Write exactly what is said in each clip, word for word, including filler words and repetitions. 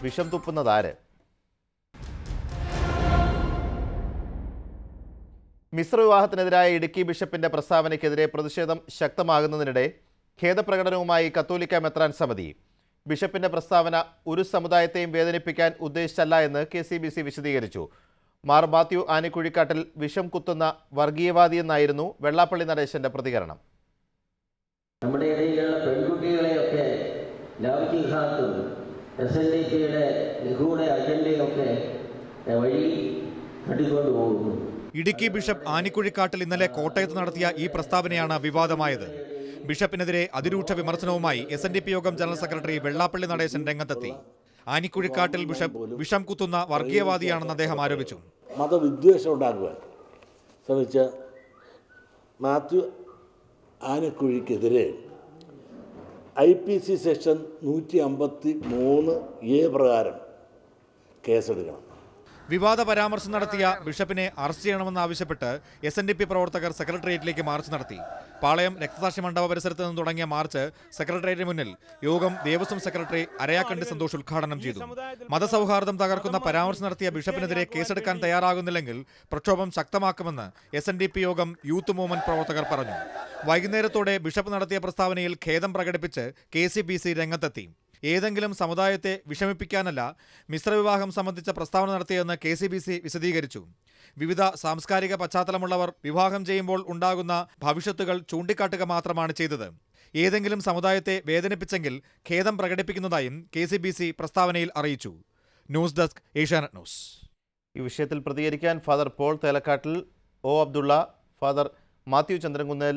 വിഷം തുപ്പുന്നതാര്? മിശ്ര വിവാഹത്തിനെതിരായ ഇടുക്കി ബിഷപ്പിന്റെ പ്രസ്താവനയ്ക്കെതിരെ പ്രതിഷേധം ശക്തമാകുന്നതിനിടെ ഖേദപ്രകടനവുമായി കത്തോലിക്ക മെത്രാൻ സമിതി. ബിഷപ്പിന്റെ പ്രസ്താവന ഒരു സമുദായത്തെയും വേദനിപ്പിക്കാൻ ഉദ്ദേശിച്ചല്ല എന്ന് കെ സി ബി സി വിശദീകരിച്ചു. മാർ മാത്യു ആനിക്കുഴിക്കാട്ടിൽ വിഷം കുത്തുന്ന വർഗീയവാദിയെന്നായിരുന്നു വെള്ളാപ്പള്ളി നടേശന്റെ പ്രതികരണം. നമ്മുടെ ഇടയിലുള്ള പെൺകുട്ടികളെയൊക്കെ ലവ് ജിഹാദും എസ് എൻ ഡി പിയുടെ നിഗൂഢ അജണ്ടയൊക്കെ വഴി കടിക്കൊണ്ടു പോകുന്നു. ഇടുക്കി ബിഷപ്പ് ആനിക്കുഴിക്കാട്ടിൽ ഇന്നലെ കോട്ടയത്ത് നടത്തിയ ഈ പ്രസ്താവനയാണ് വിവാദമായത്. ബിഷപ്പിനെതിരെ അതിരൂക്ഷ വിമർശനവുമായി എസ് എൻ ഡി പി യോഗം ജനറൽ സെക്രട്ടറി വെള്ളാപ്പള്ളി നടേശൻ രംഗത്തെത്തി. ആനിക്കുഴിക്കാട്ടിൽ ബിഷപ്പ് വിഷം കുത്തുന്ന വർഗീയവാദിയാണെന്ന് അദ്ദേഹം ആരോപിച്ചു. മതവിദ്വേഷം ഉണ്ടാക്കുവാൻ ശ്രമിച്ച മാത്യു ആനക്കുഴിക്കെതിരെ ഐ പി സി സെക്ഷൻ നൂറ്റി അമ്പത്തി മൂന്ന് എ പ്രകാരം കേസെടുക്കണം. വിവാദ പരാമർശം നടത്തിയ ബിഷപ്പിനെ അറസ്റ്റ് ചെയ്യണമെന്നാവശ്യപ്പെട്ട് എസ് എൻ ഡി പി പ്രവർത്തകർ സെക്രട്ടേറിയറ്റിലേക്ക് മാർച്ച് നടത്തി. പാളയം രക്തസാക്ഷി മണ്ഡപ പരിസരത്ത് നിന്ന് തുടങ്ങിയ മാർച്ച് സെക്രട്ടേറിയറ്റിന് മുന്നിൽ യോഗം ദേവസ്വം സെക്രട്ടറി അരയാക്കണ്ടി സന്തോഷ് ഉദ്ഘാടനം ചെയ്തു. മതസൗഹാർദ്ദം തകർക്കുന്ന പരാമർശം നടത്തിയ ബിഷപ്പിനെതിരെ കേസെടുക്കാൻ തയ്യാറാകുന്നില്ലെങ്കിൽ പ്രക്ഷോഭം ശക്തമാക്കുമെന്ന് എസ് എൻ ഡി പി യോഗം യൂത്ത് മൂവ്മെന്റ് പ്രവർത്തകർ പറഞ്ഞു. വൈകുന്നേരത്തോടെ ബിഷപ്പ് നടത്തിയ പ്രസ്താവനയിൽ ഖേദം പ്രകടിപ്പിച്ച് കെ സി ബി സി രംഗത്തെത്തി. ഏതെങ്കിലും സമുദായത്തെ വിഷമിപ്പിക്കാനല്ല മിശ്രവിവാഹം സംബന്ധിച്ച പ്രസ്താവന നടത്തിയതെന്ന് കെ സി ബി സി വിശദീകരിച്ചു. വിവിധ സാംസ്കാരിക പശ്ചാത്തലമുള്ളവർ വിവാഹം ചെയ്യുമ്പോൾ ഉണ്ടാകുന്ന ഭവിഷ്യത്തുകൾ ചൂണ്ടിക്കാട്ടുക മാത്രമാണ് ചെയ്തത്. ഏതെങ്കിലും സമുദായത്തെ വേദനിപ്പിച്ചെങ്കിൽ ഖേദം പ്രകടിപ്പിക്കുന്നതായും കെ സി ബി സി പ്രസ്താവനയിൽ അറിയിച്ചു. News desk Asianet news. ഈ വിഷയത്തിൽ പ്രതികരിക്കാൻ father Paul Thelakkattil, O Abdulla, father Mathew Chandrankunnel,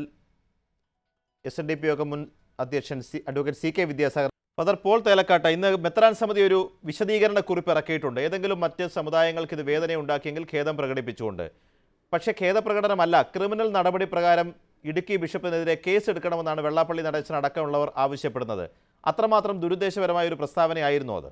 S N D P യോഗം മുൻ അധ്യക്ഷൻ C advocate C K Vidyasagar. Father Paul Thelakkat, ഇന്ന് മെത്രാൻ സമിതി ഒരു വിശദീകരണ കുറിപ്പ് ഇറക്കിയിട്ടുണ്ട്. ഏതെങ്കിലും മറ്റ് സമുദായങ്ങൾക്ക് ഇത് വേദന ഉണ്ടാക്കിയെങ്കിൽ ഖേദം പ്രകടിപ്പിച്ചുകൊണ്ട്. പക്ഷേ ഖേദപ്രകടനമല്ല, ക്രിമിനൽ നടപടി പ്രകാരം ഇടുക്കി ബിഷപ്പിനെതിരെ കേസ് എടുക്കണമെന്നാണ് വെള്ളാപ്പള്ളി നടേശൻ അടക്കമുള്ളവർ ആവശ്യപ്പെടുന്നത്. അത്രമാത്രം ദുരുദ്ദേശപരമായ ഒരു പ്രസ്താവനയായിരുന്നു അത്?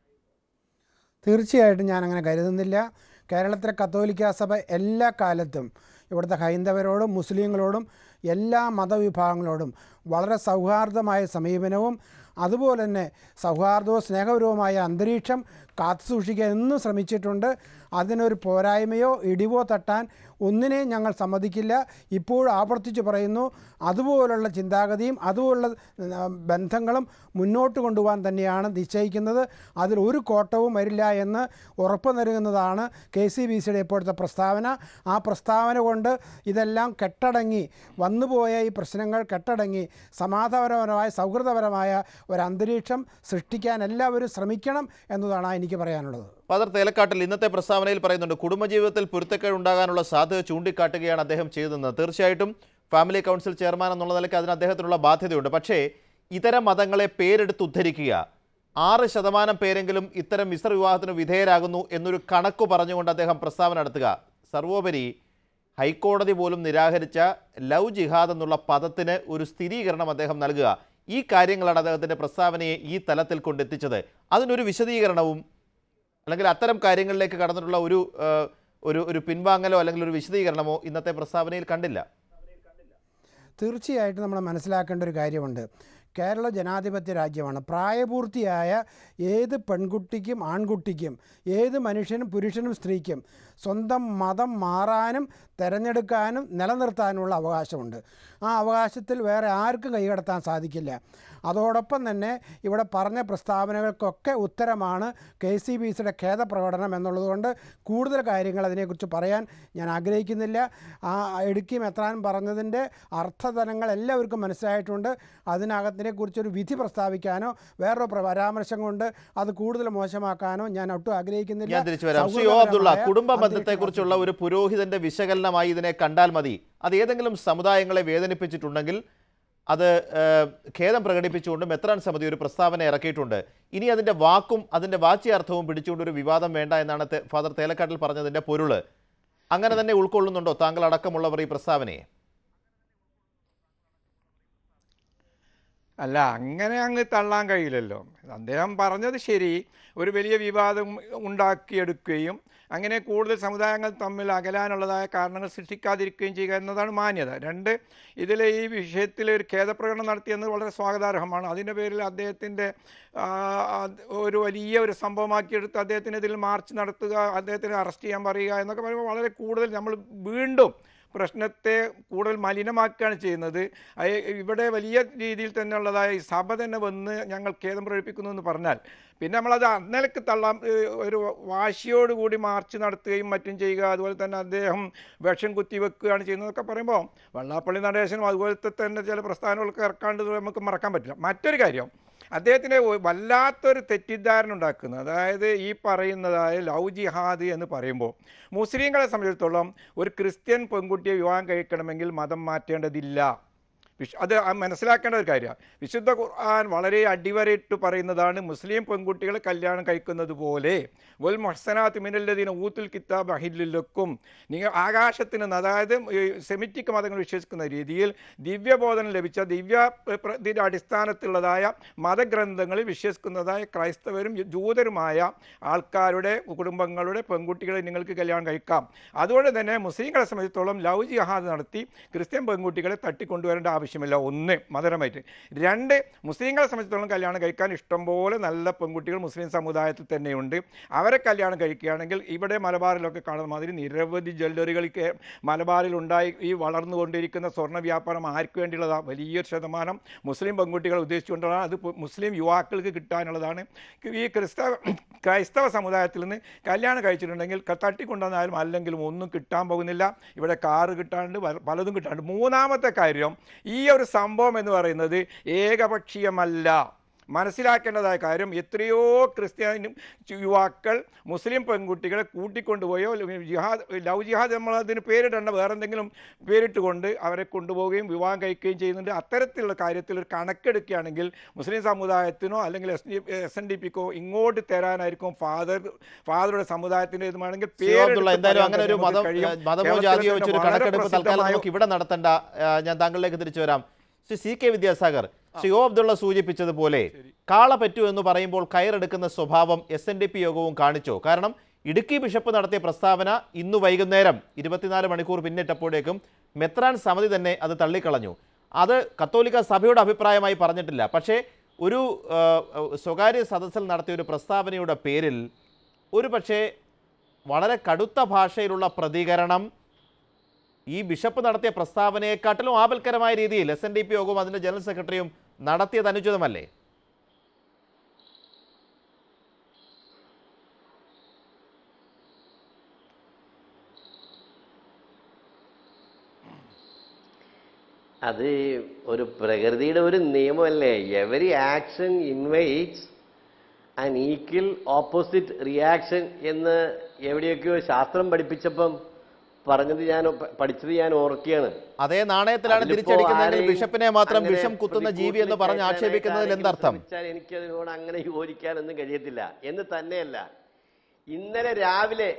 തീർച്ചയായിട്ടും ഞാൻ അങ്ങനെ കരുതുന്നില്ല. കേരളത്തിലെ കത്തോലിക്ക സഭ എല്ലാ കാലത്തും ഇവിടുത്തെ ഹൈന്ദവരോടും മുസ്ലിങ്ങളോടും എല്ലാ മതവിഭാഗങ്ങളോടും വളരെ സൗഹാർദ്ദമായ സമീപനവും അതുപോലെ തന്നെ സൗഹാർദ്ദവും സ്നേഹപരവുമായ അന്തരീക്ഷം കാത്തുസൂക്ഷിക്കാൻ എന്നും ശ്രമിച്ചിട്ടുണ്ട്. അതിനൊരു പോരായ്മയോ ഇടിവോ തട്ടാൻ ഒന്നിനെയും ഞങ്ങൾ സമ്മതിക്കില്ല. ഇപ്പോഴും ആവർത്തിച്ച് പറയുന്നു, അതുപോലുള്ള ചിന്താഗതിയും അതുപോലുള്ള ബന്ധങ്ങളും മുന്നോട്ട് കൊണ്ടുപോകാൻ തന്നെയാണ് നിശ്ചയിക്കുന്നത്. അതിലൊരു കോട്ടവും വരില്ല എന്ന് ഉറപ്പ് നൽകുന്നതാണ് കെ സി ബി സിയുടെ ഇപ്പോഴത്തെ പ്രസ്താവന. ആ പ്രസ്താവന കൊണ്ട് ഇതെല്ലാം കെട്ടടങ്ങി വന്നുപോയ ഈ പ്രശ്നങ്ങൾ കെട്ടടങ്ങി സമാധാനപരമായ സൗഹൃദപരമായ ഒരു അന്തരീക്ഷം സൃഷ്ടിക്കാൻ എല്ലാവരും ശ്രമിക്കണം എന്നതാണ് എനിക്ക് പറയാനുള്ളത്. ഫാദർ തേലക്കാട്ടിൽ, ഇന്നത്തെ പ്രസ്താവനയിൽ പറയുന്നുണ്ട് കുടുംബജീവിതത്തിൽ പൊരുത്തക്കേട് ഉണ്ടാകാനുള്ള സാധ്യത ചൂണ്ടിക്കാട്ടുകയാണ് അദ്ദേഹം ചെയ്തതെന്ന്. തീർച്ചയായിട്ടും ഫാമിലി കൗൺസിൽ ചെയർമാൻ എന്നുള്ള നിലയ്ക്ക് അതിന് അദ്ദേഹത്തിനുള്ള ബാധ്യതയുണ്ട്. പക്ഷേ ഇത്തരം മതങ്ങളെ പേരെടുത്ത് ഉദ്ധരിക്കുക, ആറ് ശതമാനം പേരെങ്കിലും ഇത്തരം മിശ്ര വിവാഹത്തിന് വിധേയരാകുന്നു എന്നൊരു കണക്ക് പറഞ്ഞുകൊണ്ട് അദ്ദേഹം പ്രസ്താവന നടത്തുക, സർവോപരി ഹൈക്കോടതി പോലും നിരാകരിച്ച ലവ് ജിഹാദ് എന്നുള്ള പദത്തിന് ഒരു സ്ഥിരീകരണം അദ്ദേഹം നൽകുക, ഈ കാര്യങ്ങളാണ് അദ്ദേഹത്തിൻ്റെ പ്രസ്താവനയെ ഈ തലത്തിൽ കൊണ്ടെത്തിച്ചത്. അതിനൊരു വിശദീകരണവും അല്ലെങ്കിൽ അത്തരം കാര്യങ്ങളിലേക്ക് കടന്നിട്ടുള്ള ഒരു ഒരു ഒരു പിൻവാങ്ങലോ അല്ലെങ്കിൽ ഒരു വിശദീകരണമോ ഇന്നത്തെ പ്രസ്താവനയിൽ കണ്ടില്ല. തീർച്ചയായിട്ടും നമ്മൾ മനസ്സിലാക്കേണ്ട ഒരു കാര്യമുണ്ട്. കേരള ജനാധിപത്യ രാജ്യമാണ്. പ്രായപൂർത്തിയായ ഏത് പെൺകുട്ടിക്കും ആൺകുട്ടിക്കും ഏത് മനുഷ്യനും പുരുഷനും സ്ത്രീക്കും സ്വന്തം മതം മാറാനും തിരഞ്ഞെടുക്കാനും നിലനിർത്താനുമുള്ള അവകാശമുണ്ട്. ആ അവകാശത്തിൽ വേറെ ആർക്കും കൈകടത്താൻ സാധിക്കില്ല. അതോടൊപ്പം തന്നെ ഇവിടെ പറഞ്ഞ പ്രസ്താവനകൾക്കൊക്കെ ഉത്തരമാണ് കെ സി ബി സിയുടെ ഖേദപ്രകടനം എന്നുള്ളതുകൊണ്ട് കൂടുതൽ കാര്യങ്ങൾ അതിനെക്കുറിച്ച് പറയാൻ ഞാൻ ആഗ്രഹിക്കുന്നില്ല. ആ ഇടുക്കി മെത്രാൻ പറഞ്ഞതിൻ്റെ അർത്ഥതലങ്ങൾ എല്ലാവർക്കും മനസ്സിലായിട്ടുണ്ട്. അതിനകത്തിനെക്കുറിച്ചൊരു വിധി പ്രസ്താവിക്കാനോ വേറൊരു പരാമർശം കൊണ്ട് അത് കൂടുതൽ മോശമാക്കാനോ ഞാൻ ഒട്ടും ആഗ്രഹിക്കുന്നില്ല. ഞാൻ തിരിച്ചു വരാം. ശ്രീ ഒ അബ്ദുള്ള, കുടുംബ ബന്ധത്തെക്കുറിച്ചുള്ള ഒരു പുരോഹിതന്റെ വിശകലനമായി ഇതിനെ കണ്ടാൽ മതി. അത് ഏതെങ്കിലും സമുദായങ്ങളെ വേദനിപ്പിച്ചിട്ടുണ്ടെങ്കിൽ അത് ഖേദം പ്രകടിപ്പിച്ചുകൊണ്ട് മെത്രാൻ സമിതി ഒരു പ്രസ്താവന ഇറക്കിയിട്ടുണ്ട്. ഇനി അതിൻ്റെ വാക്കും അതിൻ്റെ വാച്യാർത്ഥവും പിടിച്ചുകൊണ്ട് ഒരു വിവാദം വേണ്ട എന്നാണ് ഫാദർ തേലക്കാട്ടിൽ പറഞ്ഞതിൻ്റെ പൊരുള്. അങ്ങനെ തന്നെ ഉൾക്കൊള്ളുന്നുണ്ടോ താങ്കൾ അടക്കമുള്ളവർ ഈ പ്രസ്താവനയെ? അല്ല, അങ്ങനെ അങ്ങ് തള്ളാൻ കഴിയില്ലല്ലോ. അദ്ദേഹം പറഞ്ഞത് ശരി, ഒരു വലിയ വിവാദം ഉണ്ടാക്കിയെടുക്കുകയും അങ്ങനെ കൂടുതൽ സമുദായങ്ങൾ തമ്മിൽ അകലാനുള്ളതായ കാരണങ്ങൾ സൃഷ്ടിക്കാതിരിക്കുകയും ചെയ്യുക എന്നതാണ് മാന്യത. രണ്ട്, ഇതിൽ ഈ വിഷയത്തിൽ ഒരു ഖേദപ്രകടനം നടത്തിയെന്നത് വളരെ സ്വാഗതാർഹമാണ്. അതിൻ്റെ പേരിൽ അദ്ദേഹത്തിൻ്റെ ഒരു വലിയ ഒരു സംഭവമാക്കിയെടുത്ത് അദ്ദേഹത്തിനെതിൽ മാർച്ച് നടത്തുക, അദ്ദേഹത്തിനെ അറസ്റ്റ് ചെയ്യാൻ പറയുക എന്നൊക്കെ പറയുമ്പോൾ വളരെ കൂടുതൽ നമ്മൾ വീണ്ടും പ്രശ്നത്തെ കൂടുതൽ മലിനമാക്കുകയാണ് ചെയ്യുന്നത്. ഇവിടെ വലിയ രീതിയിൽ തന്നെ ഉള്ളതായ ഈ സഭ തന്നെ വന്ന് ഞങ്ങൾ ഖേദം പ്രകടിപ്പിക്കുന്നു എന്ന് പറഞ്ഞാൽ പിന്നെ നമ്മളത് അന്നേക്ക് തള്ളാം. ഒരു വാശിയോടുകൂടി മാർച്ച് നടത്തുകയും മറ്റും ചെയ്യുക, അതുപോലെ തന്നെ അദ്ദേഹം വിഷം കുത്തിവെക്കുകയാണ് ചെയ്യുന്നതൊക്കെ പറയുമ്പോൾ വെള്ളാപ്പള്ളി നടേശനും അതുപോലത്തെ തന്നെ ചില പ്രസ്ഥാനങ്ങളൊക്കെ ഇറക്കാണ്ട് നമുക്ക് മറക്കാൻ പറ്റില്ല. മറ്റൊരു കാര്യം, അദ്ദേഹത്തിന് വല്ലാത്തൊരു തെറ്റിദ്ധാരണ ഉണ്ടാക്കുന്നത്, അതായത് ഈ പറയുന്നതായ ലവ് ജിഹാദ് എന്ന് പറയുമ്പോൾ മുസ്ലിങ്ങളെ സംബന്ധിച്ചിടത്തോളം ഒരു ക്രിസ്ത്യൻ പെൺകുട്ടിയെ വിവാഹം കഴിക്കണമെങ്കിൽ മതം മാറ്റേണ്ടതില്ല. വിശ് അത് മനസ്സിലാക്കേണ്ട ഒരു കാര്യമാണ്. വിശുദ്ധ ഖുർആൻ വളരെ അടിവരയിട്ട് പറയുന്നതാണ് മുസ്ലിം പെൺകുട്ടികളെ കല്യാണം കഴിക്കുന്നത് പോലെ വൽ മുഹ്സനാത്ത് മിനല്ലദീന ഊത്തുൽ കിതാബ് അഹില്ലുലക്കും, നിങ്ങൾ ആകാശത്തിന്, അതായത് സെമിറ്റിക് മതങ്ങൾ വിശ്വസിക്കുന്ന രീതിയിൽ ദിവ്യബോധനം ലഭിച്ച ദിവ്യ ഇതിൻ്റെ അടിസ്ഥാനത്തിലുള്ളതായ മതഗ്രന്ഥങ്ങളിൽ വിശ്വസിക്കുന്നതായ ക്രൈസ്തവരും ജൂതരുമായ ആൾക്കാരുടെ കുടുംബങ്ങളുടെ പെൺകുട്ടികളെ നിങ്ങൾക്ക് കല്യാണം കഴിക്കാം. അതുകൊണ്ട് തന്നെ മുസ്ലിങ്ങളെ സംബന്ധിച്ചിടത്തോളം ലവ് ജിഹാദ് നടത്തി ക്രിസ്ത്യൻ പെൺകുട്ടികളെ തട്ടിക്കൊണ്ടുവരേണ്ട ആവശ്യം ആവശ്യമില്ല. ഒന്ന്, മതപരമായിട്ട്. രണ്ട്, മുസ്ലിങ്ങളെ സംബന്ധിച്ചിടത്തോളം കല്യാണം കഴിക്കാൻ ഇഷ്ടംപോലെ നല്ല പെൺകുട്ടികൾ മുസ്ലിം സമുദായത്തിൽ തന്നെയുണ്ട്. അവരെ കല്യാണം കഴിക്കുകയാണെങ്കിൽ ഇവിടെ മലബാറിലൊക്കെ കാണുന്ന മാതിരി നിരവധി ജ്വല്ലറികൾ മലബാറിൽ ഉണ്ടായി ഈ വളർന്നുകൊണ്ടിരിക്കുന്ന സ്വർണ്ണ വ്യാപാരം ആർക്ക് വേണ്ടിയുള്ളതാണ്? വലിയൊരു ശതമാനം മുസ്ലിം പെൺകുട്ടികൾ ഉദ്ദേശിച്ചുകൊണ്ടുള്ളതാണ്. അത് മുസ്ലിം യുവാക്കൾക്ക് കിട്ടാനുള്ളതാണ്. ഈ ക്രിസ്തവ ക്രൈസ്തവ സമുദായത്തിൽ നിന്ന് കല്യാണം കഴിച്ചിട്ടുണ്ടെങ്കിൽ തട്ടിക്കൊണ്ടുവന്നാലും അല്ലെങ്കിലും ഒന്നും കിട്ടാൻ പോകുന്നില്ല. ഇവിടെ കാറ് കിട്ടാണ്ട് പലതും കിട്ടാണ്ട്. മൂന്നാമത്തെ കാര്യം, ഈ ഒരു സംഭവം എന്ന് പറയുന്നത് ഏകപക്ഷീയമല്ല. മനസ്സിലാക്കേണ്ടതായ കാര്യം, എത്രയോ ക്രിസ്ത്യാനി യുവാക്കൾ മുസ്ലിം പെൺകുട്ടികളെ കൂട്ടിക്കൊണ്ടുപോയോ ജിഹാദ് ലവ് ജിഹാദ് നമ്മളതിന് പേരിടേണ്ട വേറെ എന്തെങ്കിലും പേരിട്ടുകൊണ്ട് അവരെ കൊണ്ടുപോവുകയും വിവാഹം കഴിക്കുകയും ചെയ്യുന്നുണ്ട്. അത്തരത്തിലുള്ള കാര്യത്തിൽ ഒരു കണക്കെടുക്കുകയാണെങ്കിൽ മുസ്ലിം സമുദായത്തിനോ അല്ലെങ്കിൽ S D S N D പിക്കോ ഇങ്ങോട്ട് തരാനായിരിക്കും ഫാദർ ഫാദറുടെ സമുദായത്തിൻ്റെ ഇതുമാണെങ്കിൽ എന്തായാലും അങ്ങനെ ഒരു മതം മതമോ ജാതിയോ വെച്ചൊരു കണക്കെടുപ്പ് തൽക്കാലം നമുക്ക് ഇവിടെ നടത്തേണ്ട. ഞാൻ താങ്കളിലേക്ക് തിരിച്ചു വരാം. Shri C K Vidyasagar, Shri O Abdulla സൂചിപ്പിച്ചതുപോലെ കാള പറ്റൂ എന്ന് പറയുമ്പോൾ കയറെടുക്കുന്ന സ്വഭാവം എസ് എൻ ഡി പി യോഗവും കാണിച്ചോ? കാരണം ഇടുക്കി ബിഷപ്പ് നടത്തിയ പ്രസ്താവന ഇന്ന് വൈകുന്നേരം ഇരുപത്തിനാല് മണിക്കൂർ പിന്നിട്ടപ്പോഴേക്കും മെത്രാൻ സമിതി തന്നെ അത് തള്ളിക്കളഞ്ഞു. അത് കത്തോലിക്ക സഭയുടെ അഭിപ്രായമായി പറഞ്ഞിട്ടില്ല. പക്ഷേ ഒരു സ്വകാര്യ സദസ്സിൽ നടത്തിയ ഒരു പ്രസ്താവനയുടെ പേരിൽ ഒരു പക്ഷേ വളരെ കടുത്ത ഭാഷയിലുള്ള പ്രതികരണം ഈ ബിഷപ്പ് നടത്തിയ പ്രസ്താവനയെക്കാട്ടിലും ആപൽക്കരമായ രീതിയിൽ എസ് എൻ ഡി പി യോഗവും അതിൻ്റെ ജനറൽ സെക്രട്ടറിയും നടത്തിയത് അനുചിതമല്ലേ? അത് ഒരു പ്രകൃതിയുടെ ഒരു നിയമമല്ലേ. Every action invites an equal opposite reaction എന്ന് എവിടെയൊക്കെയോ ശാസ്ത്രം പഠിപ്പിച്ചപ്പം പറഞ്ഞത് ഞാൻ പഠിച്ചത് ഞാൻ ഓർക്കുകയാണ്. അതേ നാണയത്തിലാണ് തിരിച്ചടിക്കുന്നതെങ്കിൽ ബിഷപ്പിനെ മാത്രം വിഷം കുത്തുന്ന ജീവി എന്ന് പറഞ്ഞ് ആക്ഷേപിക്കുന്നതിൽ എന്തർത്ഥം? എനിക്കതിനോട് അങ്ങനെ യോജിക്കാനൊന്നും കഴിയത്തില്ല. എന്ന് തന്നെയല്ല, ഇന്നലെ രാവിലെ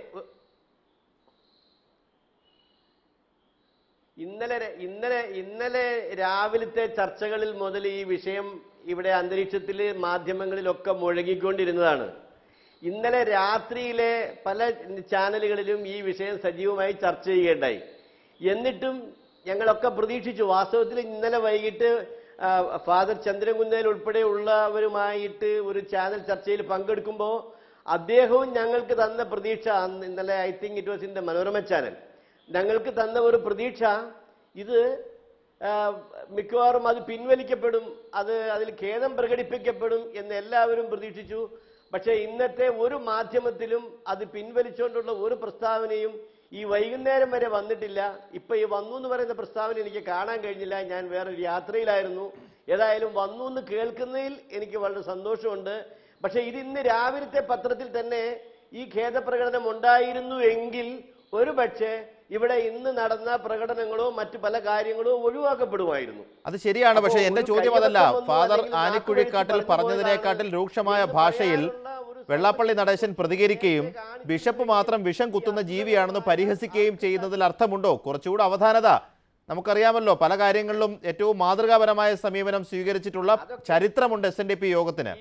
ഇന്നലെ ഇന്നലെ ഇന്നലെ രാവിലത്തെ ചർച്ചകളിൽ മുതൽ ഈ വിഷയം ഇവിടെ അന്തരീക്ഷത്തിൽ മാധ്യമങ്ങളിലൊക്കെ മുഴങ്ങിക്കൊണ്ടിരുന്നതാണ്. ഇന്നലെ രാത്രിയിലെ പല ചാനലുകളിലും ഈ വിഷയം സജീവമായി ചർച്ച ചെയ്യുകയുണ്ടായി. എന്നിട്ടും ഞങ്ങളൊക്കെ പ്രതീക്ഷിച്ചു. വാസ്തവത്തിൽ ഇന്നലെ വൈകിട്ട് ഫാദർ ചന്ദ്രൻകുന്നേൽ ഉൾപ്പെടെ ഉള്ളവരുമായിട്ട് ഒരു ചാനൽ ചർച്ചയിൽ പങ്കെടുക്കുമ്പോൾ അദ്ദേഹവും ഞങ്ങൾക്ക് തന്ന പ്രതീക്ഷ, ഇന്നലെ I think it was in the Manorama channel, ഞങ്ങൾക്ക് തന്ന ഒരു പ്രതീക്ഷ ഇത് മിക്കവാറും അത് പിൻവലിക്കപ്പെടും, അത് അതിൽ ഖേദം പ്രകടിപ്പിക്കപ്പെടും എന്ന് എല്ലാവരും പ്രതീക്ഷിച്ചു. പക്ഷേ ഇന്നത്തെ ഒരു മാധ്യമത്തിലും അത് പിൻവലിച്ചുകൊണ്ടുള്ള ഒരു പ്രസ്താവനയും ഈ വൈകുന്നേരം വരെ വന്നിട്ടില്ല. ഇപ്പൊ ഈ വന്നു എന്ന് പറയുന്ന പ്രസ്താവന എനിക്ക് കാണാൻ കഴിഞ്ഞില്ല. ഞാൻ വേറൊരു യാത്രയിലായിരുന്നു. ഏതായാലും വന്നു എന്ന് കേൾക്കുന്നതിൽ എനിക്ക് വളരെ സന്തോഷമുണ്ട്. പക്ഷെ ഇത് ഇന്ന് രാവിലത്തെ പത്രത്തിൽ തന്നെ ഈ ഖേദപ്രകടനം ഉണ്ടായിരുന്നു എങ്കിൽ ഒരു പക്ഷേ ഇവിടെ ഇന്ന് നടന്ന പ്രകടനങ്ങളോ മറ്റു പല കാര്യങ്ങളോ ഒഴിവാക്കപ്പെടുമായിരുന്നു. അത് ശരിയാണ്. പക്ഷേ എന്റെ ചോദ്യം അതല്ല. ഫാദർ ആനിക്കുഴിക്കാട്ടിൽ പറഞ്ഞതിനേക്കാട്ടിൽ രൂക്ഷമായ ഭാഷയിൽ വെള്ളാപ്പള്ളി നടേശൻ പ്രതികരിക്കുകയും ബിഷപ്പ് മാത്രം വിഷം കുത്തുന്ന ജീവിയാണെന്ന് പരിഹസിക്കുകയും ചെയ്യുന്നതിൽ അർത്ഥമുണ്ടോ? കുറച്ചുകൂടെ അവധാനത നമുക്കറിയാമല്ലോ പല കാര്യങ്ങളിലും ഏറ്റവും മാതൃകാപരമായ സമീപനം സ്വീകരിച്ചിട്ടുള്ള ചരിത്രമുണ്ട് എസ് എൻ ഡി പി യോഗത്തിന്.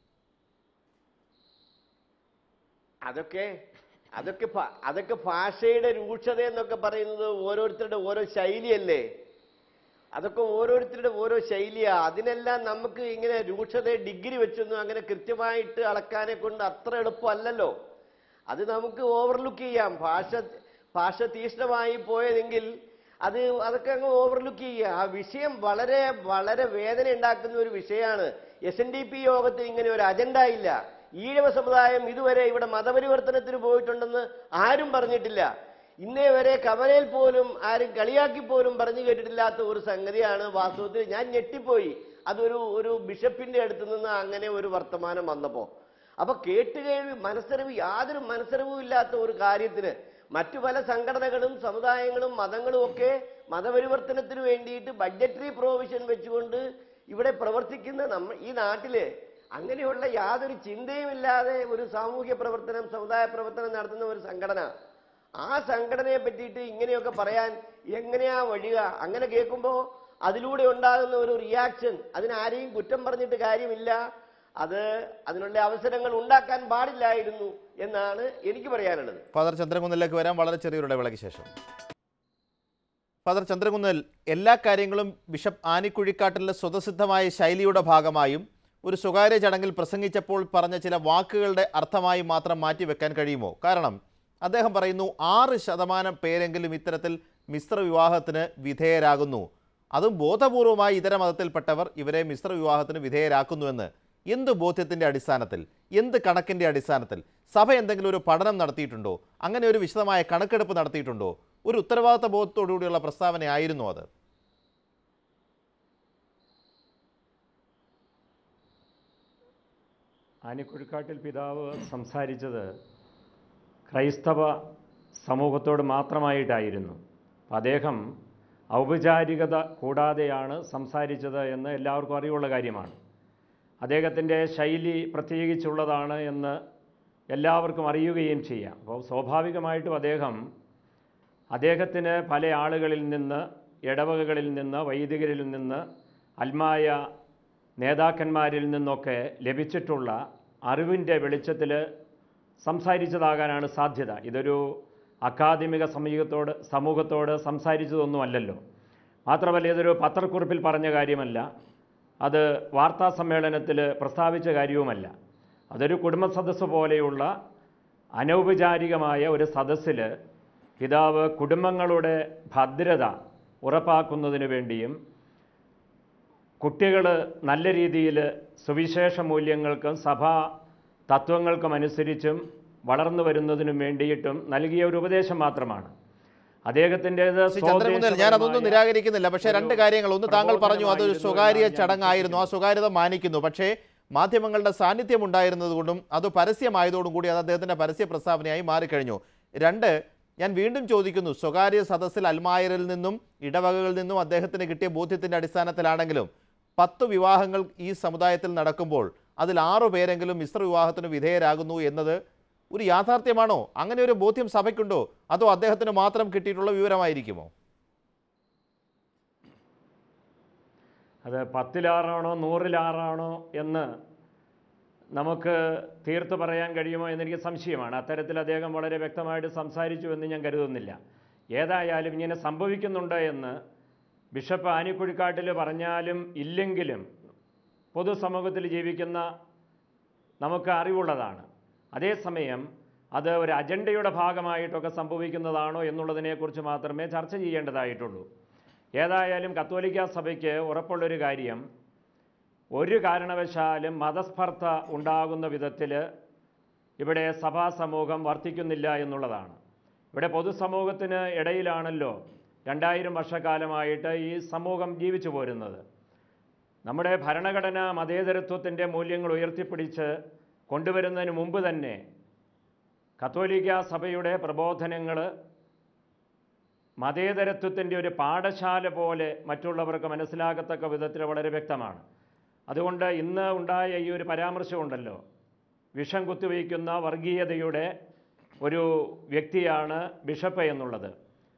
അതൊക്കെ അതൊക്കെ അതൊക്കെ ഭാഷയുടെ രൂക്ഷത എന്നൊക്കെ പറയുന്നത് ഓരോരുത്തരുടെ ഓരോ ശൈലിയല്ലേ. അതൊക്കെ ഓരോരുത്തരുടെ ഓരോ ശൈലിയാ. അതിനെല്ലാം നമുക്ക് ഇങ്ങനെ രൂക്ഷതയെ ഡിഗ്രി വെച്ചൊന്നും അങ്ങനെ കൃത്യമായിട്ട് അളക്കാനെ കൊണ്ട് അത്ര എളുപ്പമല്ലല്ലോ. അത് നമുക്ക് ഓവർലുക്ക് ചെയ്യാം. ഭാഷ ഭാഷ തീഷ്ണമായി പോയതെങ്കിൽ അത് അതൊക്കെ അങ്ങ് ഓവർലുക്ക് ചെയ്യുക. ആ വിഷയം വളരെ വളരെ വേദന ഉണ്ടാക്കുന്ന ഒരു വിഷയമാണ്. എസ് എൻ ഡി പി യോഗത്തിൽ ഇങ്ങനെ ഒരു അജണ്ട ഇല്ല. ഈഴവ സമുദായം ഇതുവരെ ഇവിടെ മതപരിവർത്തനത്തിന് പോയിട്ടുണ്ടെന്ന് ആരും പറഞ്ഞിട്ടില്ല. ഇന്നേ വരെ കവലയിൽ പോലും ആരും കളിയാക്കി പോലും പറഞ്ഞു കേട്ടിട്ടില്ലാത്ത ഒരു സംഗതിയാണ് വാസ്തവത്തിൽ. ഞാൻ ഞെട്ടിപ്പോയി അതൊരു ഒരു ബിഷപ്പിന്റെ അടുത്ത് നിന്ന് അങ്ങനെ ഒരു വർത്തമാനം വന്നപ്പോ. അപ്പൊ കേട്ടുകേൾവി മനസ്സറിവ് യാതൊരു മനസ്സറിവും ഇല്ലാത്ത ഒരു കാര്യത്തിന് മറ്റു പല സംഘടനകളും സമുദായങ്ങളും മതങ്ങളും ഒക്കെ മതപരിവർത്തനത്തിന് വേണ്ടിയിട്ട് ബഡ്ജറ്ററി പ്രൊവിഷൻ വെച്ചുകൊണ്ട് ഇവിടെ പ്രവർത്തിക്കുന്ന നമ്മ ഈ നാട്ടില് അങ്ങനെയുള്ള യാതൊരു ചിന്തയുമില്ലാതെ ഒരു സാമൂഹ്യ പ്രവർത്തനം സമുദായ പ്രവർത്തനം നടത്തുന്ന ഒരു സംഘടന, ആ സംഘടനയെ പറ്റിയിട്ട് ഇങ്ങനെയൊക്കെ പറയാൻ എങ്ങനെയാ വഴിക? അങ്ങനെ കേൾക്കുമ്പോൾ അതിലൂടെ ഉണ്ടാകുന്ന ഒരു റിയാക്ഷൻ, അതിനാരെയും കുറ്റം പറഞ്ഞിട്ട് കാര്യമില്ല. അത് അതിനുള്ള അവസരങ്ങൾ ഉണ്ടാക്കാൻ പാടില്ലായിരുന്നു എന്നാണ് എനിക്ക് പറയാനുള്ളത്. ഫാദർ ചന്ദ്രകുന്നിലേക്ക് വരാം വളരെ ചെറിയൊരു ഇടവേളയ്ക്ക് ശേഷം. ഫാദർ ചന്ദ്രകുന്നൽ, എല്ലാ കാര്യങ്ങളും ബിഷപ്പ് ആനിക്കുഴിക്കാട്ടിലെ സ്വതസിദ്ധമായ ശൈലിയുടെ ഭാഗമായും ഒരു സ്വകാര്യ ചടങ്ങിൽ പ്രസംഗിച്ചപ്പോൾ പറഞ്ഞ ചില വാക്കുകളുടെ അർത്ഥമായി മാത്രം മാറ്റിവെക്കാൻ കഴിയുമോ? കാരണം അദ്ദേഹം പറയുന്നു ആറ് ശതമാനം പേരെങ്കിലും ഇത്തരത്തിൽ മിശ്ര വിവാഹത്തിന് വിധേയരാകുന്നു, അതും ബോധപൂർവമായി ഇതര മതത്തിൽപ്പെട്ടവർ ഇവരെ മിശ്ര വിവാഹത്തിന് വിധേയരാക്കുന്നുവെന്ന്. എന്ത് ബോധ്യത്തിൻ്റെ അടിസ്ഥാനത്തിൽ, എന്ത് കണക്കിൻ്റെ അടിസ്ഥാനത്തിൽ? സഭ എന്തെങ്കിലും ഒരു പഠനം നടത്തിയിട്ടുണ്ടോ? അങ്ങനെ ഒരു വിശദമായ കണക്കെടുപ്പ് നടത്തിയിട്ടുണ്ടോ? ഒരു ഉത്തരവാദിത്ത ബോധത്തോടുകൂടിയുള്ള പ്രസ്താവനയായിരുന്നു അത്? ആനിക്കുഴിക്കാട്ടിൽ പിതാവ് സംസാരിച്ചത് ക്രൈസ്തവ സമൂഹത്തോട് മാത്രമായിട്ടായിരുന്നു. അദ്ദേഹം ഔപചാരികത കൂടാതെയാണ് സംസാരിച്ചത് എന്ന് എല്ലാവർക്കും അറിവുള്ള കാര്യമാണ്. അദ്ദേഹത്തിൻ്റെ ശൈലി പ്രത്യേകിച്ചുള്ളതാണ് എന്ന് എല്ലാവർക്കും അറിയുകയും ചെയ്യാം. അപ്പോൾ സ്വാഭാവികമായിട്ടും അദ്ദേഹം അദ്ദേഹത്തിന് പല ആളുകളിൽ നിന്ന്, ഇടവകകളിൽ നിന്ന്, വൈദികരിൽ നിന്ന്, അൽമായ നേതാക്കന്മാരിൽ നിന്നൊക്കെ ലഭിച്ചിട്ടുള്ള അറിവിൻ്റെ വെളിച്ചത്തിൽ സംസാരിച്ചതാകാനാണ് സാധ്യത. ഇതൊരു അക്കാദമിക സമൂഹത്തോട് സമൂഹത്തോട് സംസാരിച്ചതൊന്നുമല്ലല്ലോ. മാത്രമല്ല ഇതൊരു പത്രക്കുറിപ്പിൽ പറഞ്ഞ കാര്യമല്ല, അത് വാർത്താ സമ്മേളനത്തിൽ പ്രസ്താവിച്ച കാര്യവുമല്ല. അതൊരു കുടുംബ സദസ്സ് പോലെയുള്ള അനൗപചാരികമായ ഒരു സദസ്സിൽ പിതാവ് കുടുംബങ്ങളുടെ ഭദ്രത ഉറപ്പാക്കുന്നതിന് വേണ്ടിയും കുട്ടികൾ നല്ല രീതിയിൽ സുവിശേഷ മൂല്യങ്ങൾക്കും സഭാ തത്വങ്ങൾക്കും അനുസരിച്ചും വളർന്നു വരുന്നതിനും വേണ്ടിയിട്ടും നൽകിയ ഒരു ഉപദേശം മാത്രമാണ് അദ്ദേഹത്തിൻ്റെത്. ഞാൻ അതൊന്നും നിരാകരിക്കുന്നില്ല, പക്ഷേ രണ്ട് കാര്യങ്ങൾ. ഒന്ന്, താങ്കൾ പറഞ്ഞു അതൊരു സ്വകാര്യ ചടങ്ങായിരുന്നു, ആ സ്വകാര്യത മാനിക്കുന്നു. പക്ഷേ മാധ്യമങ്ങളുടെ സാന്നിധ്യം ഉണ്ടായിരുന്നതുകൊണ്ടും അത് പരസ്യമായതോടും കൂടി അത് അദ്ദേഹത്തിൻ്റെ പരസ്യ പ്രസ്താവനയായി മാറിക്കഴിഞ്ഞു. രണ്ട്, ഞാൻ വീണ്ടും ചോദിക്കുന്നു, സ്വകാര്യ സദസ്സിൽ അൽമായരിൽ നിന്നും ഇടവകകളിൽ നിന്നും അദ്ദേഹത്തിന് കിട്ടിയ ബോധ്യത്തിൻ്റെ അടിസ്ഥാനത്തിലാണെങ്കിലും പത്ത് വിവാഹങ്ങൾ ഈ സമുദായത്തിൽ നടക്കുമ്പോൾ അതിൽ ആറു പേരെങ്കിലും മിശ്ര വിവാഹത്തിന് വിധേയരാകുന്നു എന്നത് ഒരു യാഥാർത്ഥ്യമാണോ? അങ്ങനെ ഒരു ബോധ്യം സഭയ്ക്കുണ്ടോ? അതോ അദ്ദേഹത്തിന് മാത്രം കിട്ടിയിട്ടുള്ള വിവരമായിരിക്കുമോ? അത് പത്തിലാറാണോ നൂറിലാറാണോ എന്ന് നമുക്ക് തീർത്ത് പറയാൻ കഴിയുമോ എന്നെനിക്ക് സംശയമാണ്. അത്തരത്തിൽ അദ്ദേഹം വളരെ വ്യക്തമായിട്ട് സംസാരിച്ചു എന്ന് ഞാൻ കരുതുന്നില്ല. ഏതായാലും ഇങ്ങനെ സംഭവിക്കുന്നുണ്ട് എന്ന് ബിഷപ്പ് ആനിക്കുഴിക്കാട്ടിൽ പറഞ്ഞാലും ഇല്ലെങ്കിലും പൊതുസമൂഹത്തിൽ ജീവിക്കുന്ന നമുക്ക് അറിവുള്ളതാണ്. അതേസമയം അത് ഒരു അജണ്ടയുടെ ഭാഗമായിട്ടൊക്കെ സംഭവിക്കുന്നതാണോ എന്നുള്ളതിനെക്കുറിച്ച് മാത്രമേ ചർച്ച ചെയ്യേണ്ടതായിട്ടുള്ളൂ. ഏതായാലും കത്തോലിക്ക സഭയ്ക്ക് ഉറപ്പുള്ളൊരു കാര്യം, ഒരു കാരണവശാലും മതസ്പർദ്ധ ഉണ്ടാകുന്ന വിധത്തിൽ ഇവിടെ സഭാ സമൂഹം വർത്തിക്കുന്നില്ല എന്നുള്ളതാണ്. ഇവിടെ പൊതുസമൂഹത്തിന് ഇടയിലാണല്ലോ രണ്ടായിരം വർഷക്കാലമായിട്ട് ഈ സമൂഹം ജീവിച്ചു പോരുന്നത്. നമ്മുടെ ഭരണഘടന മതേതരത്വത്തിൻ്റെ മൂല്യങ്ങൾ ഉയർത്തിപ്പിടിച്ച് കൊണ്ടുവരുന്നതിന് മുമ്പ് തന്നെ കത്തോലിക്ക സഭയുടെ പ്രബോധനങ്ങൾ മതേതരത്വത്തിൻ്റെ ഒരു പാഠശാല പോലെ മറ്റുള്ളവർക്ക് മനസ്സിലാകത്തക്ക വിധത്തിൽ വളരെ വ്യക്തമാണ്. അതുകൊണ്ട് ഇന്ന് ഉണ്ടായ ഈ ഒരു പരാമർശമുണ്ടല്ലോ, വിഷം കുത്തിവയ്ക്കുന്ന വർഗീയതയുടെ ഒരു വ്യക്തിയാണ് ബിഷപ്പ് എന്നുള്ളത്,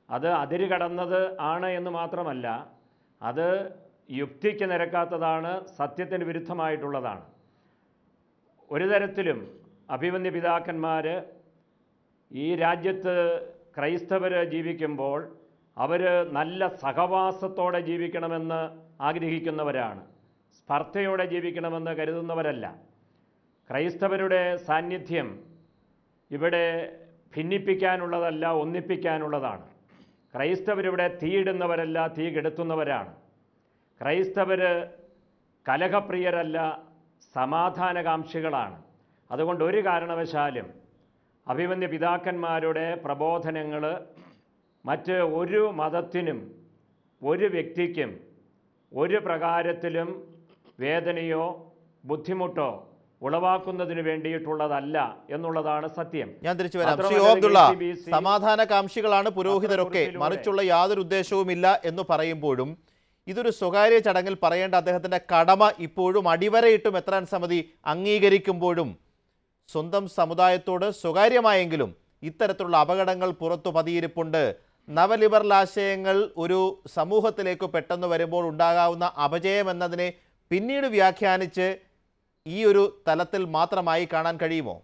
അത് അതിര് കടന്നത് ആണ് എന്ന് മാത്രമല്ല, അത് യുക്തിക്ക് നിരക്കാത്തതാണ്, സത്യത്തിന് വിരുദ്ധമായിട്ടുള്ളതാണ്. ഒരു തരത്തിലും അഭിമന്യ പിതാക്കന്മാർ ഈ രാജ്യത്ത് ക്രൈസ്തവർ ജീവിക്കുമ്പോൾ അവർ നല്ല സഹവാസത്തോടെ ജീവിക്കണമെന്ന് ആഗ്രഹിക്കുന്നവരാണ്, സ്പർദ്ധയോടെ ജീവിക്കണമെന്ന് കരുതുന്നവരല്ല. ക്രൈസ്തവരുടെ സാന്നിധ്യം ഇവിടെ ഭിന്നിപ്പിക്കാനുള്ളതല്ല, ഒന്നിപ്പിക്കാനുള്ളതാണ്. ക്രൈസ്തവരിവിടെ തീയിടുന്നവരല്ല, തീ കെടുത്തുന്നവരാണ്. ക്രൈസ്തവർ കലഹപ്രിയരല്ല, സമാധാനകാംക്ഷികളാണ്. അതുകൊണ്ട് ഒരു കാരണവശാലും അഭിമന്യ പിതാക്കന്മാരുടെ പ്രബോധനങ്ങൾ മറ്റ് ഒരു മതത്തിനും ഒരു വ്യക്തിക്കും ഒരു പ്രകാരത്തിലും വേദനയോ ബുദ്ധിമുട്ടോ ഉളവാക്കുന്നതിന് വേണ്ടിയിട്ടുള്ളതല്ല എന്നുള്ളതാണ് സത്യം. ഞാൻ തിരിച്ചു വരാം. ശ്രീ അബ്ദുള്ള, സമാധാനകാംക്ഷികളാണ് പുരോഹിതരൊക്കെ, മറിച്ചുള്ള യാതൊരു ഉദ്ദേശവുമില്ല എന്ന് പറയുമ്പോഴും ഇതൊരു സ്വകാര്യ ചടങ്ങിൽ പറയേണ്ട അദ്ദേഹത്തിൻ്റെ കടമ ഇപ്പോഴും അടിവരയിട്ട് മെത്രാൻ സമിതി അംഗീകരിക്കുമ്പോഴും സ്വന്തം സമുദായത്തോട് സ്വകാര്യമായെങ്കിലും ഇത്തരത്തിലുള്ള അപകടങ്ങൾ പുറത്തു പതിയിരിപ്പുണ്ട്. നവലിബറൽ ആശയങ്ങൾ ഒരു സമൂഹത്തിലേക്ക് പെട്ടെന്ന് വരുമ്പോൾ ഉണ്ടാകാവുന്ന അപജയം എന്നതിനെ പിന്നീട് വ്യാഖ്യാനിച്ച് ഈ ഒരു തലത്തിൽ മാത്രമായി കാണാൻ കഴിയുമോ?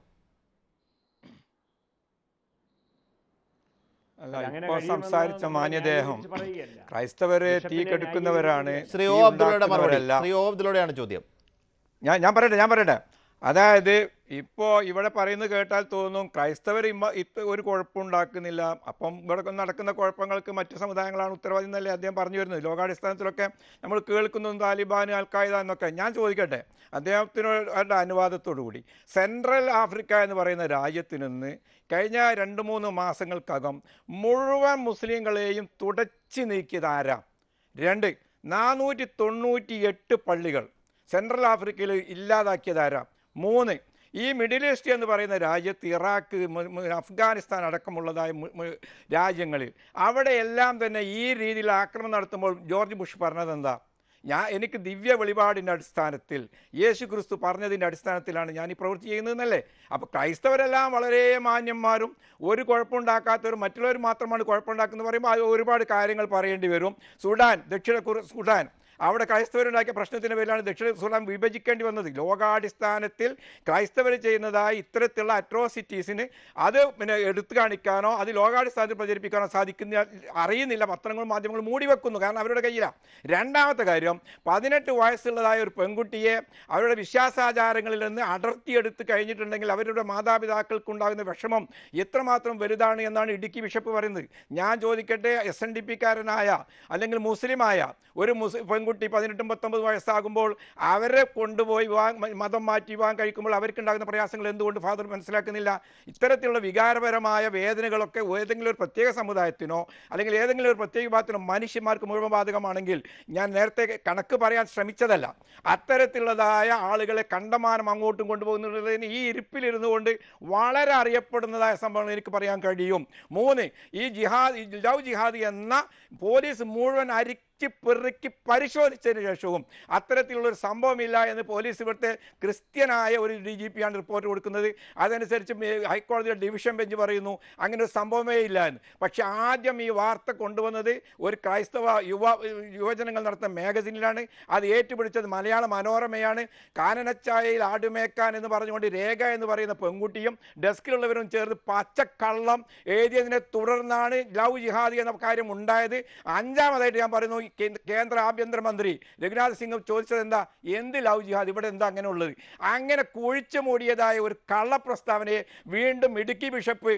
അല്ല, ഇപ്പോൾ സംസാരിച്ച മാന്യദേഹം ക്രൈസ്തവരെ തീ കെടുക്കുന്നവരാണ്. ശ്രീ ഓ അബ്ദുള്ളയുടെ മറുപടി, ശ്രീ ഓ അബ്ദുള്ളയുടെയാണ് ചോദ്യം. ഞാൻ ഞാൻ പറയട്ടെ ഞാൻ പറയട്ടെ അതായത് ഇപ്പോൾ ഇവിടെ പറയുന്നത് കേട്ടാൽ തോന്നും ക്രൈസ്തവർ ഇമ്മ ഇപ്പം ഒരു കുഴപ്പമുണ്ടാക്കുന്നില്ല, അപ്പം ഇവിടെ നടക്കുന്ന കുഴപ്പങ്ങൾക്ക് മറ്റു സമുദായങ്ങളാണ് ഉത്തരവാദി എന്നല്ലേ അദ്ദേഹം പറഞ്ഞു വരുന്നത്. ലോകാടിസ്ഥാനത്തിലൊക്കെ നമ്മൾ കേൾക്കുന്നതും താലിബാൻ, അൽ ഖായിദ എന്നൊക്കെ. ഞാൻ ചോദിക്കട്ടെ അദ്ദേഹത്തിനോട് അനുവാദത്തോടു കൂടി, സെൻട്രൽ ആഫ്രിക്ക എന്ന് പറയുന്ന രാജ്യത്തിൽ നിന്ന് കഴിഞ്ഞ രണ്ട് മൂന്ന് മാസങ്ങൾക്കകം മുഴുവൻ മുസ്ലിങ്ങളെയും തുടച്ചു നീക്കിയത് ആരാ? രണ്ട്, നാനൂറ്റി തൊണ്ണൂറ്റി എട്ട് പള്ളികൾ സെൻട്രൽ ആഫ്രിക്കയിൽ ഇല്ലാതാക്കിയതാരാ? മൂന്ന്, ഈ മിഡിൽ ഈസ്റ്റ് എന്ന് പറയുന്ന രാജ്യത്ത് ഇറാഖ്, അഫ്ഗാനിസ്ഥാൻ അടക്കമുള്ളതായ രാജ്യങ്ങളിൽ അവിടെയെല്ലാം തന്നെ ഈ രീതിയിൽ ആക്രമണം നടത്തുമ്പോൾ ജോർജ് ബുഷ് പറഞ്ഞത് എന്താ? ഞാൻ എനിക്ക് ദിവ്യ വെളിപാടിൻ്റെ അടിസ്ഥാനത്തിൽ യേശു ക്രിസ്തു പറഞ്ഞതിൻ്റെ അടിസ്ഥാനത്തിലാണ് ഞാൻ ഈ പ്രവൃത്തി ചെയ്യുന്നതെന്നല്ലേ. അപ്പോൾ ക്രൈസ്തവരെല്ലാം വളരെ മാന്യന്മാരും ഒരു കുഴപ്പമുണ്ടാക്കാത്തവരും മറ്റുള്ളവർ മാത്രമാണ് കുഴപ്പമുണ്ടാക്കുന്നത് പറയുമ്പോൾ അത് ഒരുപാട് കാര്യങ്ങൾ പറയേണ്ടി വരും. സുഡാൻ, ദക്ഷിണ സുഡാൻ, അവിടെ ക്രൈസ്തവരുണ്ടാക്കിയ പ്രശ്നത്തിൻ്റെ പേരിലാണ് ദക്ഷിണ സുഡാൻ വിഭജിക്കേണ്ടി വന്നത്. ലോകാടിസ്ഥാനത്തിൽ ക്രൈസ്തവർ ചെയ്യുന്നതായി ഇത്തരത്തിലുള്ള അട്രോസിറ്റീസിന് അത് പിന്നെ എടുത്തു കാണിക്കാനോ അത് ലോകാടിസ്ഥാനത്തിൽ പ്രചരിപ്പിക്കാനോ സാധിക്കുന്ന അറിയുന്നില്ല. പത്രങ്ങളും മാധ്യമങ്ങളും മൂടി വെക്കുന്നു, കാരണം അവരുടെ കയ്യിലാണ്. രണ്ടാമത്തെ കാര്യം, പതിനെട്ട് വയസ്സുള്ളതായ ഒരു പെൺകുട്ടിയെ അവരുടെ വിശ്വാസാചാരങ്ങളിൽ നിന്ന് അടർത്തിയെടുത്ത് കഴിഞ്ഞിട്ടുണ്ടെങ്കിൽ അവരുടെ മാതാപിതാക്കൾക്കുണ്ടാകുന്ന വിഷമം എത്രമാത്രം വലുതാണ് എന്നാണ് ഇടുക്കി ബിഷപ്പ് പറയുന്നത്. ഞാൻ ചോദിക്കട്ടെ, എസ് എൻ ഡി പിക്കാരനായ അല്ലെങ്കിൽ മുസ്ലിമായ ഒരു മുസ്ലിം പെൺകുട്ടി പതിനെട്ടും പത്തൊമ്പത് വയസ്സാകുമ്പോൾ അവരെ കൊണ്ടുപോയി വിവാഹം മതം മാറ്റി വിവാഹം കഴിക്കുമ്പോൾ അവർക്കുണ്ടാകുന്ന പ്രയാസങ്ങൾ എന്തുകൊണ്ട് ഫാദർ മനസ്സിലാക്കുന്നില്ല? ഇത്തരത്തിലുള്ള വികാരപരമായ വേദനകളൊക്കെ ഏതെങ്കിലും ഒരു പ്രത്യേക സമുദായത്തിനോ അല്ലെങ്കിൽ ഏതെങ്കിലും ഒരു പ്രത്യേക വിഭാഗത്തിനോ മനുഷ്യന്മാർക്ക് മുഴുവൻ ബാധകമാണെങ്കിൽ ഞാൻ നേരത്തെ കണക്ക് പറയാൻ ശ്രമിച്ചതല്ല. അത്തരത്തിലുള്ളതായ ആളുകളെ കണ്ടമാനം അങ്ങോട്ടും കൊണ്ടുപോകുന്നതിന് ഈ ഇരിപ്പിലിരുന്നു കൊണ്ട് വളരെ അറിയപ്പെടുന്നതായ സംഭവങ്ങൾ എനിക്ക് പറയാൻ കഴിയും. മൂന്ന്, ഈ ജിഹാദ് ലവ് ജിഹാദ് എന്ന പോലീസ് മുഴുവൻ അരി പെറുക്കി പരിശോധിച്ചതിന് ശേഷവും അത്തരത്തിലുള്ളൊരു സംഭവമില്ല എന്ന് പോലീസ് ഇവിടുത്തെ ക്രിസ്ത്യനായ ഒരു ഡി ജി പിയാണ് റിപ്പോർട്ട് കൊടുക്കുന്നത്. അതനുസരിച്ച് ഹൈക്കോടതിയുടെ ഡിവിഷൻ ബെഞ്ച് പറയുന്നു അങ്ങനെ ഒരു സംഭവമേ ഇല്ല എന്ന്. പക്ഷെ ആദ്യം ഈ വാർത്ത കൊണ്ടുവന്നത് ഒരു ക്രൈസ്തവ യുവ യുവജനങ്ങൾ നടത്തുന്ന മാഗസിനിലാണ്. അത് ഏറ്റുപിടിച്ചത് മലയാള മനോരമയാണ്. കാനനച്ചായയിൽ ആടുമേക്കാൻ എന്ന് പറഞ്ഞുകൊണ്ട് രേഖ എന്ന് പറയുന്ന പെൺകുട്ടിയും ഡെസ്കിലുള്ളവരും ചേർന്ന് പച്ചക്കള്ളം എഴുതിയതിനെ തുടർന്നാണ് ലവ് ജിഹാദി എന്ന കാര്യം ഉണ്ടായത്. അഞ്ചാമതായിട്ട് ഞാൻ പറയുന്നു, കേന്ദ്ര ആഭ്യന്തരമന്ത്രി രഘുനാഥ് സിംഗ് ചോദിച്ചത് എന്താ? എന്ത് ലവ് ജിഹാദ്, ഇവിടെ എന്താ അങ്ങനെ ഉള്ളത്? അങ്ങനെ കുഴിച്ചു മൂടിയതായ ഒരു കള്ള പ്രസ്താവനയെ വീണ്ടും ഇടുക്കി ബിഷപ്പ്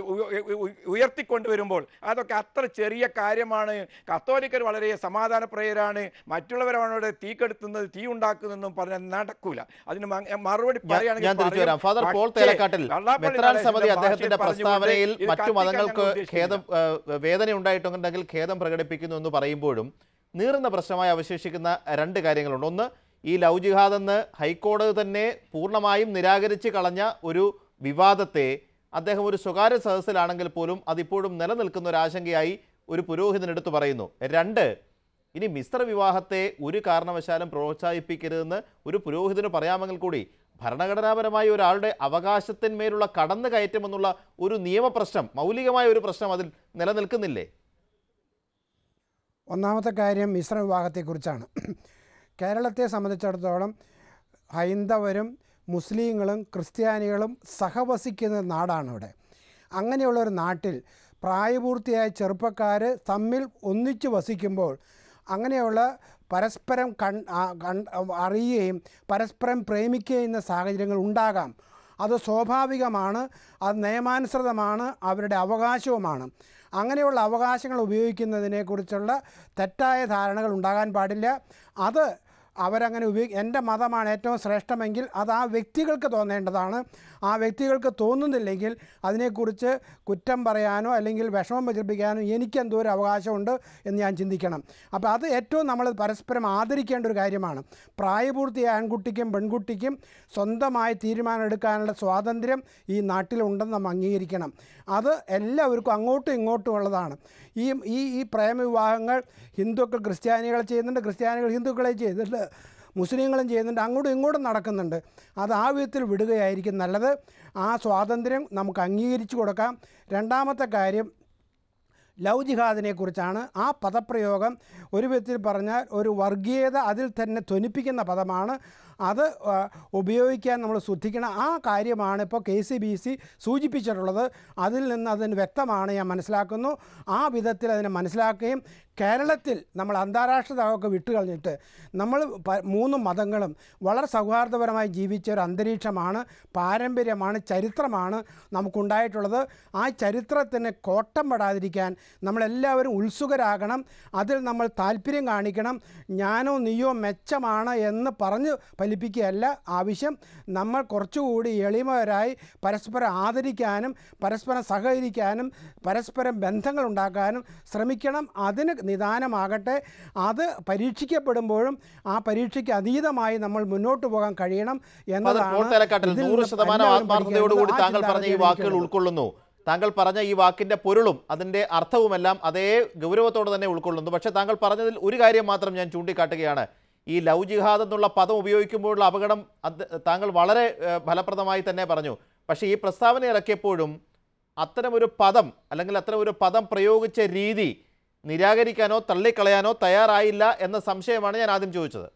ഉയർത്തിക്കൊണ്ടുവരുമ്പോൾ അതൊക്കെ അത്ര ചെറിയ കാര്യമാണ്. കത്തോലിക്കർ വളരെ സമാധാനപ്രിയരാണ്, മറ്റുള്ളവരാണ് തീ കെടുത്തുന്നത് തീ ഉണ്ടാക്കുന്നതെന്നും പറഞ്ഞാൽ നടക്കൂല. അതിന് മറുപടി പറയുകയാണെങ്കിൽ ഫാദർ പോൾ തേലക്കാട്ടിൽ മെത്രാൻ സമിതി അദ്ദേഹത്തിന്റെ പ്രസ്താവനയിൽ മറ്റു മതങ്ങൾക്ക് ഖേദം വേദന ഉണ്ടായിട്ടുണ്ടെങ്കിൽ ഖേദം പ്രകടിപ്പിക്കുന്നു എന്ന് പറയുമ്പോഴും നീറുന്ന പ്രശ്നമായി അവശേഷിക്കുന്ന രണ്ട് കാര്യങ്ങളുണ്ട്. ഒന്ന്, ഈ ലവ് ജിഹാദ് എന്ന് ഹൈക്കോടതി തന്നെ പൂർണ്ണമായും നിരാകരിച്ച് കളഞ്ഞ ഒരു വിവാദത്തെ അദ്ദേഹം ഒരു സ്വകാര്യ സദസ്സിലാണെങ്കിൽ പോലും അതിപ്പോഴും നിലനിൽക്കുന്ന ഒരു ആശങ്കയായി ഒരു പുരോഹിതനെടുത്ത് പറയുന്നു. രണ്ട്, ഇനി മിശ്ര വിവാഹത്തെ ഒരു കാരണവശാലും പ്രോത്സാഹിപ്പിക്കരുതെന്ന് ഒരു പുരോഹിതന് പറയാമെങ്കിൽ കൂടി ഭരണഘടനാപരമായ ഒരാളുടെ അവകാശത്തിന്മേലുള്ള കടന്നു കയറ്റം എന്നുള്ള ഒരു നിയമപ്രശ്നം, മൗലികമായ ഒരു പ്രശ്നം അതിൽ നിലനിൽക്കുന്നില്ലേ? ഒന്നാമത്തെ കാര്യം മിശ്ര വിവാഹത്തെക്കുറിച്ചാണ്. കേരളത്തെ സംബന്ധിച്ചിടത്തോളം ഹൈന്ദവരും മുസ്ലിങ്ങളും ക്രിസ്ത്യാനികളും സഹവസിക്കുന്ന നാടാണ് ഇവിടെ. അങ്ങനെയുള്ളൊരു നാട്ടിൽ പ്രായപൂർത്തിയായ ചെറുപ്പക്കാർ തമ്മിൽ ഒന്നിച്ച് വസിക്കുമ്പോൾ അങ്ങനെയുള്ള പരസ്പരം കൺ അറിയുകയും പരസ്പരം പ്രേമിക്കുകയും ചെയ്യുന്ന സാഹചര്യങ്ങൾ ഉണ്ടാകാം. അത് സ്വാഭാവികമാണ്, അത് നിയമാനുസൃതമാണ്, അവരുടെ അവകാശവുമാണ്. അങ്ങനെയുള്ള അവകാശങ്ങൾ ഉപയോഗിക്കുന്നതിനെക്കുറിച്ചുള്ള തെറ്റായ ധാരണകൾ ഉണ്ടാകാൻ പാടില്ല. അത് അവരങ്ങനെ ഉപയോഗി എൻ്റെ മതമാണ് ഏറ്റവും ശ്രേഷ്ഠമെങ്കിൽ അത് ആ വ്യക്തികൾക്ക് തോന്നേണ്ടതാണ്. ആ വ്യക്തികൾക്ക് തോന്നുന്നില്ലെങ്കിൽ അതിനെക്കുറിച്ച് കുറ്റം പറയാനോ അല്ലെങ്കിൽ വിഷമം പ്രചരിപ്പിക്കാനോ എനിക്കെന്തോ ഒരു അവകാശമുണ്ട് എന്ന് ഞാൻ ചിന്തിക്കണം. അപ്പോൾ അത് ഏറ്റവും നമ്മൾ പരസ്പരം ആദരിക്കേണ്ട ഒരു കാര്യമാണ്. പ്രായപൂർത്തിയായ ആൺകുട്ടിക്കും പെൺകുട്ടിക്കും സ്വന്തമായി തീരുമാനമെടുക്കാനുള്ള സ്വാതന്ത്ര്യം ഈ നാട്ടിലുണ്ടെന്ന് നമ്മൾ അംഗീകരിക്കണം. അത് എല്ലാവർക്കും അങ്ങോട്ടും ഇങ്ങോട്ടും ഉള്ളതാണ്. ഈ ഈ ഈ പ്രേമവിവാഹങ്ങൾ ഹിന്ദുക്കൾ ക്രിസ്ത്യാനികൾ ചെയ്യുന്നുണ്ട്, ക്രിസ്ത്യാനികൾ ഹിന്ദുക്കളെ ചെയ്യുന്നുണ്ട്, മുസ്ലിങ്ങളും ചെയ്യുന്നുണ്ട്, അങ്ങോട്ടും ഇങ്ങോട്ടും നടക്കുന്നുണ്ട്. അത് ആ വിധത്തിൽ വിടുകയായിരിക്കും നല്ലത്. ആ സ്വാതന്ത്ര്യം നമുക്ക് അംഗീകരിച്ചു കൊടുക്കാം. രണ്ടാമത്തെ കാര്യം ലവ് ജിഹാദിനെ കുറിച്ചാണ്. ആ പദപ്രയോഗം ഒരു വിധത്തിൽ പറഞ്ഞാൽ ഒരു വർഗീയത അതിൽ തന്നെ ധ്വനിപ്പിക്കുന്ന പദമാണ്. അത് ഉപയോഗിക്കാൻ നമ്മൾ ശ്രദ്ധിക്കണം. ആ കാര്യമാണ് ഇപ്പോൾ കെ സി ബി സി സൂചിപ്പിച്ചിട്ടുള്ളത്. അതിൽ നിന്ന് അതിന് വ്യക്തമാണ് ഞാൻ മനസ്സിലാക്കുന്നു. ആ വിധത്തിൽ അതിനെ മനസ്സിലാക്കുകയും കേരളത്തിൽ നമ്മൾ അന്താരാഷ്ട്ര തലമൊക്കെ വിട്ടുകളഞ്ഞിട്ട് നമ്മൾ മൂന്ന് മതങ്ങളും വളരെ സൗഹാർദ്ദപരമായി ജീവിച്ച ഒരു അന്തരീക്ഷമാണ്, പാരമ്പര്യമാണ്, ചരിത്രമാണ് നമുക്കുണ്ടായിട്ടുള്ളത്. ആ ചരിത്രത്തിന് കോട്ടം പെടാതിരിക്കാൻ നമ്മളെല്ലാവരും ഉത്സുകരാകണം. അതിൽ നമ്മൾ താല്പര്യം കാണിക്കണം. ഞാനോ നീയോ മെച്ചമാണ് എന്ന് പറഞ്ഞ് ഫലിപ്പിക്കുകയല്ല ആവശ്യം. നമ്മൾ കുറച്ചുകൂടി എളിമവരായി പരസ്പരം ആദരിക്കാനും പരസ്പരം സഹകരിക്കാനും പരസ്പരം ബന്ധങ്ങൾ ഉണ്ടാക്കാനും ശ്രമിക്കണം. അതിന് നിദാനമാകട്ടെ. അത് പരീക്ഷിക്കപ്പെടുമ്പോഴും ആ പരീക്ഷയ്ക്ക് അതീതമായി നമ്മൾ മുന്നോട്ട് പോകാൻ കഴിയണം എന്നതാണ്. ആത്മാർത്ഥതയോടുകൂടി താങ്കൾ പറഞ്ഞ ഈ വാക്കുകൾ ഉൾക്കൊള്ളുന്നു. താങ്കൾ പറഞ്ഞ ഈ വാക്കിന്റെ പൊരുളും അതിന്റെ അർത്ഥവുമെല്ലാം അതേ ഗൗരവത്തോടെ തന്നെ ഉൾക്കൊള്ളുന്നു. പക്ഷേ താങ്കൾ പറഞ്ഞതിൽ ഒരു കാര്യം മാത്രം ഞാൻ ചൂണ്ടിക്കാട്ടുകയാണ്. ഈ ലവ് ജിഹാദ് എന്നുള്ള പദം ഉപയോഗിക്കുമ്പോഴുള്ള അപകടം അത് താങ്കൾ വളരെ ഫലപ്രദമായി തന്നെ പറഞ്ഞു. പക്ഷേ ഈ പ്രസ്താവന ഇറക്കിയപ്പോഴും അത്തരമൊരു പദം അല്ലെങ്കിൽ അത്തരം ഒരു പദം പ്രയോഗിച്ച രീതി നിരാകരിക്കാനോ തള്ളിക്കളയാനോ തയ്യാറായില്ല എന്ന സംശയമാണ് ഞാൻ ആദ്യം ചോദിച്ചത്.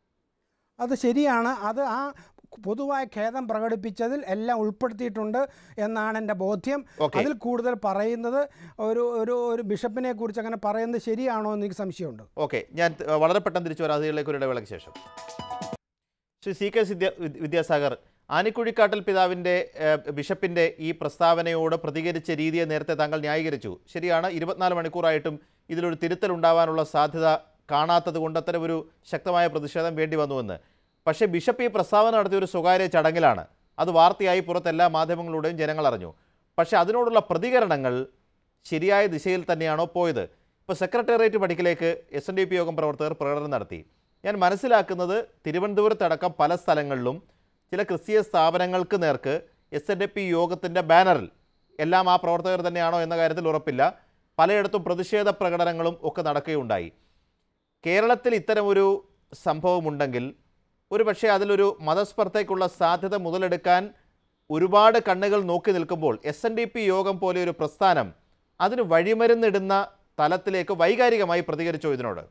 അത് ശരിയാണ്. അത് ആ പൊതുവായ ഖേദം പ്രകടിപ്പിച്ചതിൽ എല്ലാം ഉൾപ്പെടുത്തിയിട്ടുണ്ട് എന്നാണ് എൻ്റെ ബോധ്യം. അതിൽ കൂടുതൽ പറയുന്നത് ഒരു ഒരു ഒരു ബിഷപ്പിനെ കുറിച്ച് അങ്ങനെ പറയുന്നത് ശരിയാണോ എന്ന് എനിക്ക് സംശയമുണ്ട്. ഓക്കെ, ഞാൻ വളരെ പെട്ടെന്ന് തിരിച്ചു വരാം അതിലേക്ക് ഒരു ഇടവേളയ്ക്ക് ശേഷം. ശ്രീ സി കെ വിദ്യാസാഗർ, ആനിക്കുഴിക്കാട്ടിൽ പിതാവിൻ്റെ ബിഷപ്പിൻ്റെ ഈ പ്രസ്താവനയോട് പ്രതികരിച്ച രീതിയെ നേരത്തെ താങ്കൾ ന്യായീകരിച്ചു. ശരിയാണ്, ഇരുപത്തിനാല് മണിക്കൂറായിട്ടും ഇതിലൊരു തിരുത്തലുണ്ടാവാനുള്ള സാധ്യത കാണാത്തത് കൊണ്ട് അത്തരം ഒരു ശക്തമായ പ്രതിഷേധം വേണ്ടി വന്നുവെന്ന്. പക്ഷേ ബിഷപ്പ് ഈ പ്രസ്താവന നടത്തിയ ഒരു സ്വകാര്യ ചടങ്ങിലാണ്. അത് വാർത്തയായി പുറത്ത് എല്ലാ മാധ്യമങ്ങളുടെയും ജനങ്ങൾ അറിഞ്ഞു. പക്ഷേ അതിനോടുള്ള പ്രതികരണങ്ങൾ ശരിയായ ദിശയിൽ തന്നെയാണോ പോയത്? ഇപ്പോൾ സെക്രട്ടേറിയറ്റ് പടിക്കലേക്ക് എസ് എൻ ഡി പി യോഗം പ്രവർത്തകർ പ്രകടനം നടത്തി. ഞാൻ മനസ്സിലാക്കുന്നത് തിരുവനന്തപുരത്തടക്കം പല സ്ഥലങ്ങളിലും ചില ക്രിസ്തീയ സ്ഥാപനങ്ങൾക്ക് നേർക്ക് എസ് എൻ ഡി പി യോഗത്തിൻ്റെ ബാനറിൽ എല്ലാം ആ പ്രവർത്തകർ തന്നെയാണോ എന്ന കാര്യത്തിൽ ഉറപ്പില്ല, പലയിടത്തും പ്രതിഷേധ പ്രകടനങ്ങളും ഒക്കെ നടക്കുകയുണ്ടായി. കേരളത്തിൽ ഇത്തരമൊരു സംഭവമുണ്ടെങ്കിൽ ഒരു പക്ഷേ അതിലൊരു മതസ്പർദ്ധയ്ക്കുള്ള സാധ്യത മുതലെടുക്കാൻ ഒരുപാട് കണ്ണുകൾ നോക്കി നിൽക്കുമ്പോൾ എസ് എൻ ഡി പി യോഗം പോലെ ഒരു പ്രസ്ഥാനം അതിന് വഴിമരുന്നിടുന്ന തലത്തിലേക്ക് വൈകാരികമായി പ്രതികരിച്ചോ ഇതിനോട്?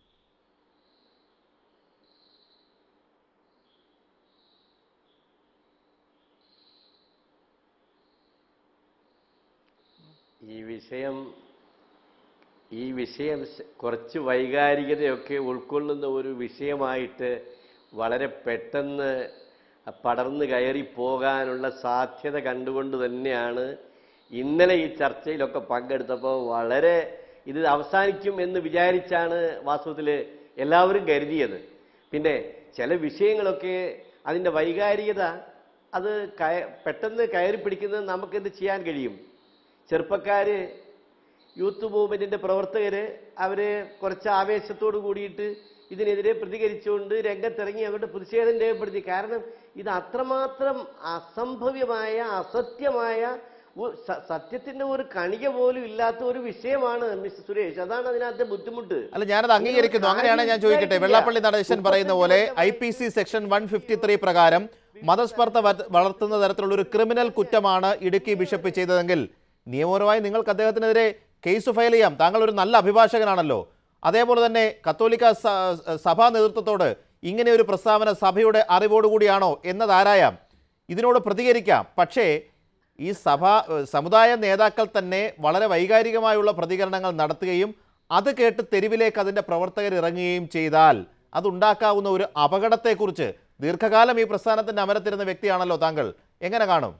ഈ വിഷയം ഈ വിഷയം കുറച്ച് വൈകാരികതയൊക്കെ ഉൾക്കൊള്ളുന്ന ഒരു വിഷയമായിട്ട് വളരെ പെട്ടെന്ന് പടർന്നു കയറി പോകാനുള്ള സാധ്യത കണ്ടുകൊണ്ട് തന്നെയാണ് ഇന്നലെ ഈ ചർച്ചയിലൊക്കെ പങ്കെടുത്തപ്പോൾ വളരെ ഇത് അവസാനിക്കും എന്ന് വിചാരിച്ചാണ് വാസ്തവത്തിൽ എല്ലാവരും കരുതിയത്. പിന്നെ ചില വിഷയങ്ങളൊക്കെ അതിൻ്റെ വൈകാരികത അത് കയ പെട്ടെന്ന് കയറി പിടിക്കുന്നത് നമുക്കെന്ത് ചെയ്യാൻ കഴിയും? ചെറുപ്പക്കാർ, യൂത്ത് മൂവ്മെൻറ്റിൻ്റെ പ്രവർത്തകർ അവർ കുറച്ച് ആവേശത്തോട് കൂടിയിട്ട് ഇതിനെതിരെ പ്രതികരിച്ചുകൊണ്ട് രംഗത്തിറങ്ങി അവരുടെ പ്രതിഷേധം രേഖപ്പെടുത്തി. കാരണം ഇത് അത്രമാത്രം അസംഭവ്യമായ അസത്യമായ സത്യത്തിന്റെ ഒരു കണിക പോലും ഇല്ലാത്ത ഒരു വിഷയമാണ് മിസ്റ്റർ സുരേഷ്. അതാണ് അതിനകത്തെ ബുദ്ധിമുട്ട്. അല്ല, ഞാനത് അംഗീകരിക്കുന്നു. അങ്ങനെയാണ് ഞാൻ ചോദിക്കട്ടെ, വെള്ളാപ്പള്ളി നടേശൻ പറയുന്ന പോലെ I P C section one fifty three പ്രകാരം മതസ്പർദ്ധ വളർത്തുന്ന തരത്തിലുള്ള ഒരു ക്രിമിനൽ കുറ്റമാണ് ഇടുക്കി ബിഷപ്പ് ചെയ്തതെങ്കിൽ നിയമപരമായി നിങ്ങൾക്ക് അദ്ദേഹത്തിനെതിരെ കേസ് ഫയൽ ചെയ്യാം. താങ്കൾ ഒരു നല്ല അഭിഭാഷകനാണല്ലോ. അതേപോലെ തന്നെ കത്തോലിക്ക സഭാ നേതൃത്വത്തോട് ഇങ്ങനെ ഒരു പ്രസ്താവന സഭയുടെ അറിവോടുകൂടിയാണോ എന്നതാരായാം, ഇതിനോട് പ്രതികരിക്കാം. പക്ഷേ ഈ സഭാ സമുദായ നേതാക്കൾ തന്നെ വളരെ വൈകാരികമായുള്ള പ്രതികരണങ്ങൾ നടത്തുകയും അത് കേട്ട് തെരുവിലേക്ക് അതിൻ്റെ പ്രവർത്തകർ ഇറങ്ങുകയും ചെയ്താൽ അതുണ്ടാക്കാവുന്ന ഒരു അപകടത്തെക്കുറിച്ച് ദീർഘകാലം ഈ പ്രസ്ഥാനത്തിൻ്റെ അമരത്തിരുന്ന വ്യക്തിയാണല്ലോ താങ്കൾ, എങ്ങനെ കാണും?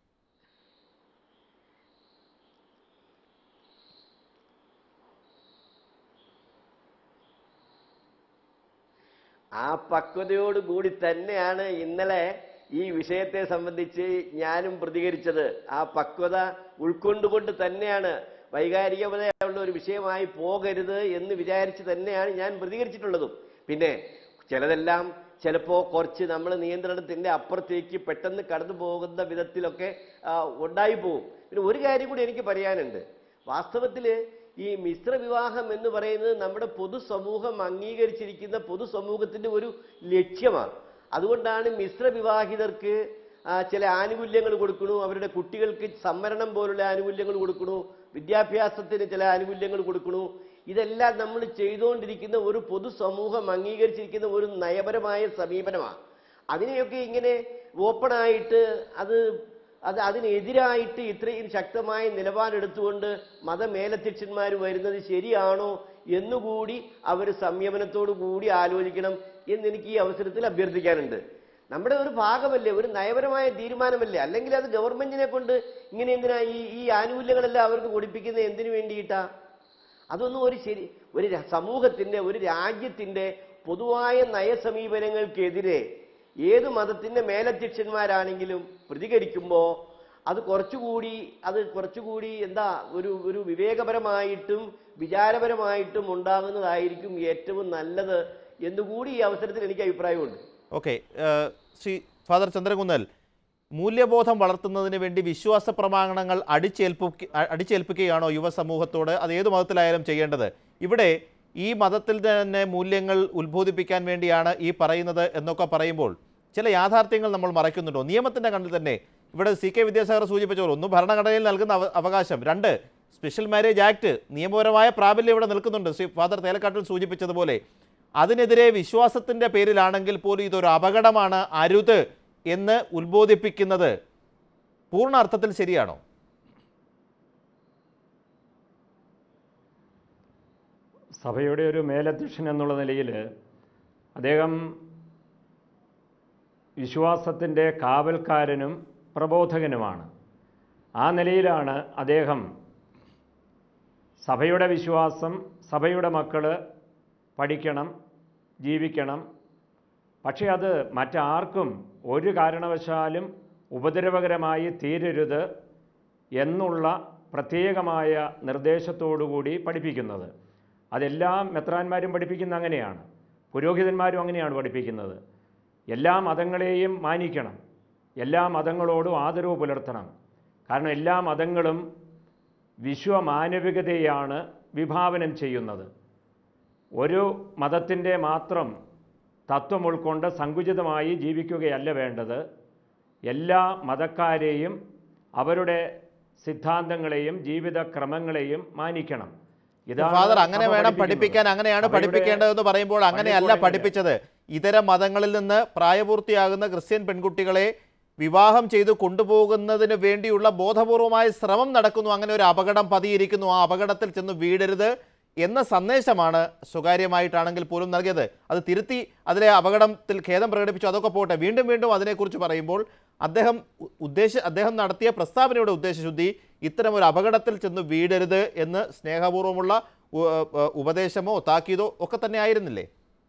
ആ പക്വതയോടുകൂടി തന്നെയാണ് ഇന്നലെ ഈ വിഷയത്തെ സംബന്ധിച്ച് ഞാനും പ്രതികരിച്ചത്. ആ പക്വത ഉൾക്കൊണ്ടുകൊണ്ട് തന്നെയാണ്, വൈകാരികതയുള്ള ഒരു വിഷയമായി പോകരുത് എന്ന് വിചാരിച്ച് തന്നെയാണ് ഞാൻ പ്രതികരിച്ചിട്ടുള്ളതും. പിന്നെ ചിലതെല്ലാം ചിലപ്പോൾ കുറച്ച് നമ്മൾ നിയന്ത്രണത്തിൻ്റെ അപ്പുറത്തേക്ക് പെട്ടെന്ന് കടന്നു പോകുന്ന വിധത്തിലൊക്കെ ഉണ്ടായിപ്പോവും. പിന്നെ ഒരു കാര്യം കൂടി എനിക്ക് പറയാനുണ്ട്. വാസ്തവത്തിൽ ഈ മിശ്ര വിവാഹം എന്ന് പറയുന്നത് നമ്മുടെ പൊതുസമൂഹം അംഗീകരിച്ചിരിക്കുന്ന പൊതുസമൂഹത്തിൻ്റെ ഒരു ലക്ഷ്യമാണ്. അതുകൊണ്ടാണ് മിശ്ര വിവാഹിതർക്ക് ചില ആനുകൂല്യങ്ങൾ കൊടുക്കണു, അവരുടെ കുട്ടികൾക്ക് സംവരണം പോലുള്ള ആനുകൂല്യങ്ങൾ കൊടുക്കണു, വിദ്യാഭ്യാസത്തിന് ചില ആനുകൂല്യങ്ങൾ കൊടുക്കണു. ഇതെല്ലാം നമ്മൾ ചെയ്തുകൊണ്ടിരിക്കുന്ന ഒരു പൊതുസമൂഹം അംഗീകരിച്ചിരിക്കുന്ന ഒരു നയപരമായ സമീപനമാണ്. അതിനെയൊക്കെ ഇങ്ങനെ ഓപ്പണായിട്ട് അത് അത് അതിനെതിരായിട്ട് ഇത്രയും ശക്തമായ നിലപാടെടുത്തുകൊണ്ട് മതമേലധ്യക്ഷന്മാർ വരുന്നത് ശരിയാണോ എന്നുകൂടി അവർ സംയമനത്തോടു കൂടി ആലോചിക്കണം എന്നെനിക്ക് ഈ അവസരത്തിൽ അഭ്യർത്ഥിക്കാനുണ്ട്. നമ്മുടെ ഒരു ഭാഗമല്ലേ, ഒരു നയപരമായ തീരുമാനമല്ലേ. അല്ലെങ്കിൽ അത് ഗവൺമെന്റിനെ കൊണ്ട് ഇങ്ങനെ എന്തിനാ ഈ ഈ ആനുകൂല്യങ്ങളെല്ലാം അവർക്ക് കൊടുപ്പിക്കുന്നത് എന്തിനു വേണ്ടിയിട്ടാ? അതൊന്നും ഒരു ശരി ഒരു സമൂഹത്തിന്റെ ഒരു രാജ്യത്തിന്റെ പൊതുവായ നയസമീപനങ്ങൾക്കെതിരെ ഏത് മതത്തിന്റെ മേലധ്യക്ഷന്മാരാണെങ്കിലും പ്രതികരിക്കുമ്പോൾ അത് കുറച്ചുകൂടി അത് കുറച്ചുകൂടി എന്താ ഒരു ഒരു വിവേകപരമായിട്ടും വിചാരപരമായിട്ടും ഉണ്ടാകുന്നതായിരിക്കും ഏറ്റവും നല്ലത് എന്നുകൂടി ഈ അവസരത്തിൽ എനിക്ക് അഭിപ്രായമുണ്ട്. ഓക്കെ, ശ്രീ ഫാദർ ചന്ദ്രകുന്നൽ, മൂല്യബോധം വളർത്തുന്നതിന് വേണ്ടി വിശ്വാസ പ്രമാണങ്ങൾ അടിച്ചേൽപ്പി അടിച്ചേൽപ്പിക്കുകയാണോ യുവസമൂഹത്തോട്? അത് ഏത് മതത്തിലായാലും ചെയ്യേണ്ടത്. ഇവിടെ ഈ മതത്തിൽ തന്നെ മൂല്യങ്ങൾ ഉത്ബോധിപ്പിക്കാൻ വേണ്ടിയാണ് ഈ പറയുന്നത് എന്നൊക്കെ പറയുമ്പോൾ ചില യാഥാർത്ഥ്യങ്ങൾ നമ്മൾ മറയ്ക്കുന്നുണ്ടോ? നിയമത്തിൻ്റെ കണ്ണിൽ തന്നെ ഇവിടെ സി കെ വിദ്യാസാഗർ സൂചിപ്പിച്ചോളൂ, ഒന്ന് ഭരണഘടനയിൽ നൽകുന്ന അവകാശം, രണ്ട് സ്പെഷ്യൽ മാരേജ് ആക്ട്, നിയമപരമായ പ്രാബല്യം ഇവിടെ നിൽക്കുന്നുണ്ട്. ശ്രീ ഫാദർ തേലക്കാട്ടിൽ സൂചിപ്പിച്ചതുപോലെ അതിനെതിരെ വിശ്വാസത്തിൻ്റെ പേരിലാണെങ്കിൽ പോലും ഇതൊരു അപകടമാണ്, അരുത് എന്ന് ഉത്ബോധിപ്പിക്കുന്നത് പൂർണ്ണ അർത്ഥത്തിൽ ശരിയാണോ? സഭയുടെ ഒരു മേലധ്യക്ഷൻ എന്നുള്ള നിലയിൽ അദ്ദേഹം വിശ്വാസത്തിൻ്റെ കാവൽക്കാരനും പ്രബോധകനുമാണ്. ആ നിലയിലാണ് അദ്ദേഹം സഭയുടെ വിശ്വാസം, സഭയുടെ മക്കൾ പഠിക്കണം, ജീവിക്കണം, പക്ഷേ അത് മറ്റാർക്കും ഒരു കാരണവശാലും ഉപദ്രവകരമായി തീരരുത് എന്നുള്ള പ്രത്യേകമായ നിർദ്ദേശത്തോടുകൂടി പഠിപ്പിക്കുന്നത്. അതെല്ലാം മെത്രാന്മാരും പഠിപ്പിക്കുന്ന അങ്ങനെയാണ്, പുരോഹിതന്മാരും അങ്ങനെയാണ് പഠിപ്പിക്കുന്നത്. എല്ലാ മതങ്ങളെയും മാനിക്കണം, എല്ലാ മതങ്ങളോടും ആദരവ് പുലർത്തണം. കാരണം എല്ലാ മതങ്ങളും വിശ്വമാനവികതയാണ് വിഭാവനം ചെയ്യുന്നത്. ഒരു മതത്തിൻ്റെ മാത്രം തത്വം ഉൾക്കൊണ്ട് സങ്കുചിതമായി ജീവിക്കുകയല്ല വേണ്ടത്. എല്ലാ മതക്കാരെയും അവരുടെ സിദ്ധാന്തങ്ങളെയും ജീവിതക്രമങ്ങളെയും മാനിക്കണം. ഫാദർ, അങ്ങനെ വേണം പഠിപ്പിക്കാൻ, അങ്ങനെയാണ് പഠിപ്പിക്കേണ്ടതെന്ന് പറയുമ്പോൾ അങ്ങനെയല്ല പഠിപ്പിച്ചത്. ഇതര മതങ്ങളിൽ നിന്ന് പ്രായപൂർത്തിയാകുന്ന ക്രിസ്ത്യൻ പെൺകുട്ടികളെ വിവാഹം ചെയ്ത് കൊണ്ടുപോകുന്നതിന് വേണ്ടിയുള്ള ബോധപൂർവമായ ശ്രമം നടക്കുന്നു, അങ്ങനെ ഒരു അപകടം പതിയിരിക്കുന്നു, ആ അപകടത്തിൽ ചെന്ന് വീഴരുത് എന്ന സന്ദേശമാണ് സ്വകാര്യമായിട്ടാണെങ്കിൽ പോലും നൽകിയത്. അത് തിരുത്തി അതിലെ അപകടത്തിൽ ഖേദം പ്രകടിപ്പിച്ചു, അതൊക്കെ പോട്ടെ. വീണ്ടും വീണ്ടും അതിനെക്കുറിച്ച് പറയുമ്പോൾ അദ്ദേഹം ഉദ്ദേശ അദ്ദേഹം നടത്തിയ പ്രസ്താവനയുടെ ഉദ്ദേശശുദ്ധി ഇത്തരം ഒരു അപകടത്തിൽ ചെന്ന് വീഴരുത് എന്ന് സ്നേഹപൂർവ്വമുള്ള ഉപദേശമോ താക്കീതോ ഒക്കെ തന്നെ ആയിരുന്നില്ലേ?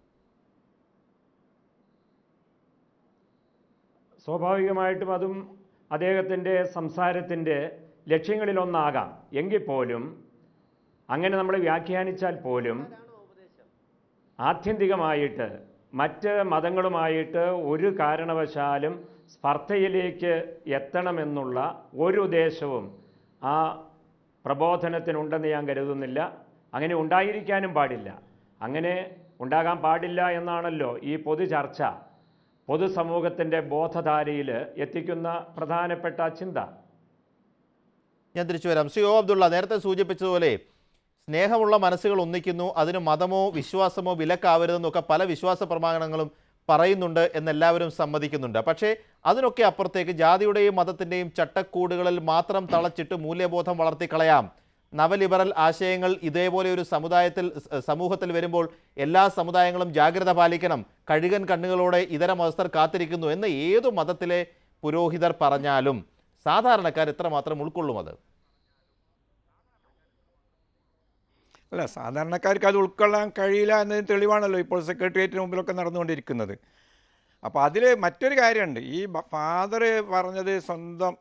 സ്വാഭാവികമായിട്ടും അതും അദ്ദേഹത്തിൻ്റെ സംസാരത്തിൻ്റെ ലക്ഷ്യങ്ങളിലൊന്നാകാം. എങ്കിൽ പോലും അങ്ങനെ നമ്മൾ വ്യാഖ്യാനിച്ചാൽ പോലും ആത്യന്തികമായിട്ട് മറ്റ് മതങ്ങളുമായിട്ട് ഒരു കാരണവശാലും സ്പർദ്ധയിലേക്ക് എത്തണമെന്നുള്ള ഒരു ഉദ്ദേശവും ആ പ്രബോധനത്തിനുണ്ടെന്ന് ഞാൻ കരുതുന്നില്ല. അങ്ങനെ ഉണ്ടായിരിക്കാനും പാടില്ല. അങ്ങനെ ഉണ്ടാകാൻ പാടില്ല എന്നാണല്ലോ ഈ പൊതു ചർച്ച പൊതുസമൂഹത്തിൻ്റെ ബോധധാരയിൽ എത്തിക്കുന്ന പ്രധാനപ്പെട്ട ചിന്ത. ഞാൻ തിരിച്ചു വരാം. ശ്രീ ഒ അബ്ദുള്ള നേരത്തെ സൂചിപ്പിച്ചതുപോലെ സ്നേഹമുള്ള മനസ്സുകൾ ഒന്നിക്കുന്നു, അതിന് മതമോ വിശ്വാസമോ വിലക്കാവരുതെന്നൊക്കെ പല വിശ്വാസ പ്രമാണങ്ങളും പറയുന്നുണ്ട് എന്നെല്ലാവരും സമ്മതിക്കുന്നുണ്ട്. പക്ഷേ അതിനൊക്കെ അപ്പുറത്തേക്ക് ജാതിയുടെയും മതത്തിൻ്റെയും ചട്ടക്കൂടുകളിൽ മാത്രം തളച്ചിട്ട് മൂല്യബോധം വളർത്തിക്കളയാം. നവലിബറൽ ആശയങ്ങൾ ഇതേപോലെ ഒരു സമുദായത്തിൽ സമൂഹത്തിൽ വരുമ്പോൾ എല്ലാ സമുദായങ്ങളും ജാഗ്രത പാലിക്കണം, കഴുകൻ കണ്ണുകളോടെ ഇതര മതസ്ഥർ കാത്തിരിക്കുന്നു എന്ന് ഏതു മതത്തിലെ പുരോഹിതർ പറഞ്ഞാലും സാധാരണക്കാർ എത്രമാത്രം ഉൾക്കൊള്ളും അത്? അല്ല, സാധാരണക്കാർക്ക് അത് ഉൾക്കൊള്ളാൻ കഴിയില്ല എന്നതിന് തെളിവാണല്ലോ ഇപ്പോൾ സെക്രട്ടേറിയറ്റിന് മുമ്പിലൊക്കെ നടന്നുകൊണ്ടിരിക്കുന്നത്. അപ്പോൾ അതിൽ മറ്റൊരു കാര്യമുണ്ട്. ഈ ഫാദർ പറഞ്ഞത് സ്വന്തം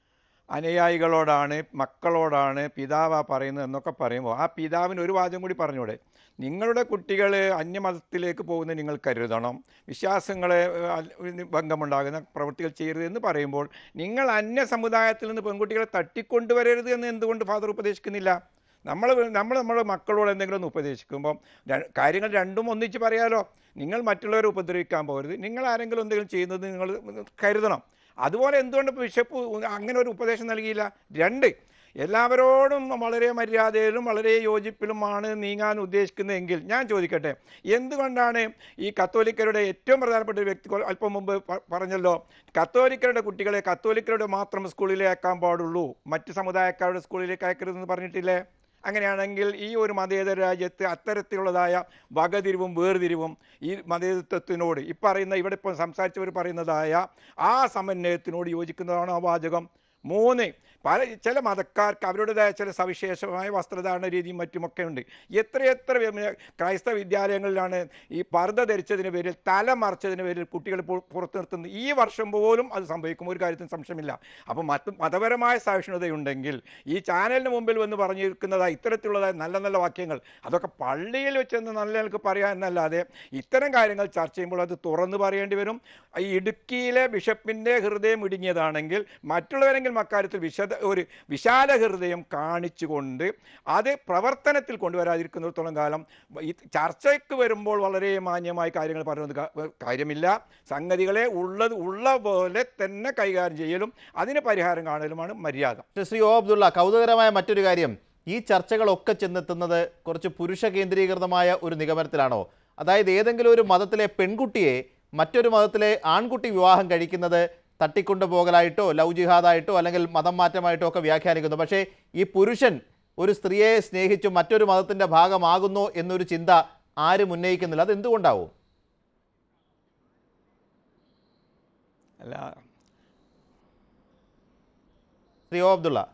അനുയായികളോടാണ്, മക്കളോടാണ് പിതാവാ പറയുന്നത് എന്നൊക്കെ പറയുമ്പോൾ ആ പിതാവിന് ഒരു വാചകം കൂടി പറഞ്ഞൂടെ? നിങ്ങളുടെ കുട്ടികൾ അന്യമതത്തിലേക്ക് പോകുന്നത് നിങ്ങൾ കരുതണം, വിശ്വാസങ്ങളെ ഭംഗമുണ്ടാകുന്ന പ്രവൃത്തികൾ ചെയ്യരുത് എന്ന് പറയുമ്പോൾ നിങ്ങൾ അന്യ സമുദായത്തിൽ നിന്ന് പെൺകുട്ടികളെ തട്ടിക്കൊണ്ടുവരരുത് എന്ന് എന്തുകൊണ്ട് ഫാദർ ഉപദേശിക്കുന്നില്ല? നമ്മൾ നമ്മൾ നമ്മുടെ മക്കളോട് എന്തെങ്കിലും ഒന്ന് ഉപദേശിക്കുമ്പം കാര്യങ്ങൾ രണ്ടും ഒന്നിച്ച് പറയാലോ. നിങ്ങൾ മറ്റുള്ളവരെ ഉപദ്രവിക്കാൻ പോകരുത്, നിങ്ങൾ ആരെങ്കിലും എന്തെങ്കിലും ചെയ്യുന്നത് നിങ്ങൾ കരുതണം. അതുപോലെ എന്തുകൊണ്ട് ബിഷപ്പ് അങ്ങനെ ഒരു ഉപദേശം നൽകിയില്ല? രണ്ട്, എല്ലാവരോടും വളരെ മര്യാദയിലും വളരെ യോജിപ്പിലുമാണ് നീങ്ങാൻ ഉദ്ദേശിക്കുന്നതെങ്കിൽ ഞാൻ ചോദിക്കട്ടെ, എന്തുകൊണ്ടാണ് ഈ കത്തോലിക്കരുടെ ഏറ്റവും പ്രധാനപ്പെട്ട ഒരു വ്യക്തി അല്പം മുമ്പ് പറഞ്ഞല്ലോ, കത്തോലിക്കരുടെ കുട്ടികളെ കത്തോലിക്കരുടെ മാത്രം സ്കൂളിലേക്ക് അയക്കാൻ പാടുള്ളൂ, മറ്റ് സമുദായക്കാരുടെ സ്കൂളിലേക്ക് അയക്കരുതെന്ന് പറഞ്ഞിട്ടില്ലേ? അങ്ങനെയാണെങ്കിൽ ഈ ഒരു മതേതര രാജ്യത്ത് അത്തരത്തിലുള്ളതായ വകതിരിവും വേർതിരിവും ഈ മതേതത്വത്തിനോട് ഈ പറയുന്ന ഇവിടെ ഇപ്പോൾ സംസാരിച്ചവർ പറയുന്നതായ ആ സമന്വയത്തിനോട് യോജിക്കുന്നതാണോ ആ വാചകം? മൂന്ന്, പല ചില മതക്കാർക്ക് അവരുടേതായ ചില സവിശേഷമായ വസ്ത്രധാരണ രീതിയും മറ്റുമൊക്കെ ഉണ്ട്. എത്രയെത്ര ക്രൈസ്തവ വിദ്യാലയങ്ങളിലാണ് ഈ പർദ്ദ ധരിച്ചതിന് പേരിൽ, തല മറച്ചതിന് പേരിൽ കുട്ടികൾ പുറത്തു നിർത്തുന്നത്? ഈ വർഷം പോലും അത് സംഭവിക്കും, ഒരു കാര്യത്തിന് സംശയമില്ല. അപ്പോൾ മത മതപരമായ സഹിഷ്ണുതയുണ്ടെങ്കിൽ ഈ ചാനലിന് മുമ്പിൽ വന്ന് പറഞ്ഞിരിക്കുന്നതായ ഇത്തരത്തിലുള്ളതായ നല്ല നല്ല വാക്യങ്ങൾ അതൊക്കെ പള്ളിയിൽ വെച്ചെന്ന് നല്ല നിലക്ക് പറയാം എന്നല്ലാതെ ഇത്തരം കാര്യങ്ങൾ ചർച്ച ചെയ്യുമ്പോൾ അത് തുറന്നു പറയേണ്ടി വരും. ഈ ഇടുക്കിയിലെ ബിഷപ്പിൻ്റെ ഹൃദയം ഇടുങ്ങിയതാണെങ്കിൽ മറ്റുള്ളവരെങ്കിലും അക്കാര്യത്തിൽ വിശദ ഒരു വിശാല ഹൃദയം കാണിച്ചുകൊണ്ട് അത് പ്രവർത്തനത്തിൽ കൊണ്ടുവരാതിരിക്കുന്നിടത്തോളം കാലം ഈ ചർച്ചയ്ക്ക് വരുമ്പോൾ വളരെ മാന്യമായ കാര്യങ്ങൾ പറയുന്നത് കാര്യമില്ല. സംഗതികളെ ഉള്ളത് ഉള്ള പോലെ തന്നെ കൈകാര്യം ചെയ്യലും അതിന് പരിഹാരം കാണലുമാണ് മര്യാദ. ശ്രീ ഒ അബ്ദുള്ള, കൗതുകരമായ മറ്റൊരു കാര്യം, ഈ ചർച്ചകളൊക്കെ ചെന്നെത്തുന്നത് കുറച്ച് പുരുഷ കേന്ദ്രീകൃതമായ ഒരു നിഗമനത്തിലാണോ? അതായത് ഏതെങ്കിലും ഒരു മതത്തിലെ പെൺകുട്ടിയെ മറ്റൊരു മതത്തിലെ ആൺകുട്ടി വിവാഹം കഴിക്കുന്നത് തട്ടിക്കൊണ്ടുപോകലായിട്ടോ ലവ് ജിഹാദായിട്ടോ അല്ലെങ്കിൽ മതം മാറ്റമായിട്ടോ ഒക്കെ വ്യാഖ്യാനിക്കുന്നു. പക്ഷേ ഈ പുരുഷൻ ഒരു സ്ത്രീയെ സ്നേഹിച്ചു മറ്റൊരു മതത്തിൻ്റെ ഭാഗമാകുന്നോ എന്നൊരു ചിന്ത ആരും ഉന്നയിക്കുന്നില്ല. അത് എന്തുകൊണ്ടാവും? അല്ല, ശ്രീ ഒ അബ്ദുള്ള,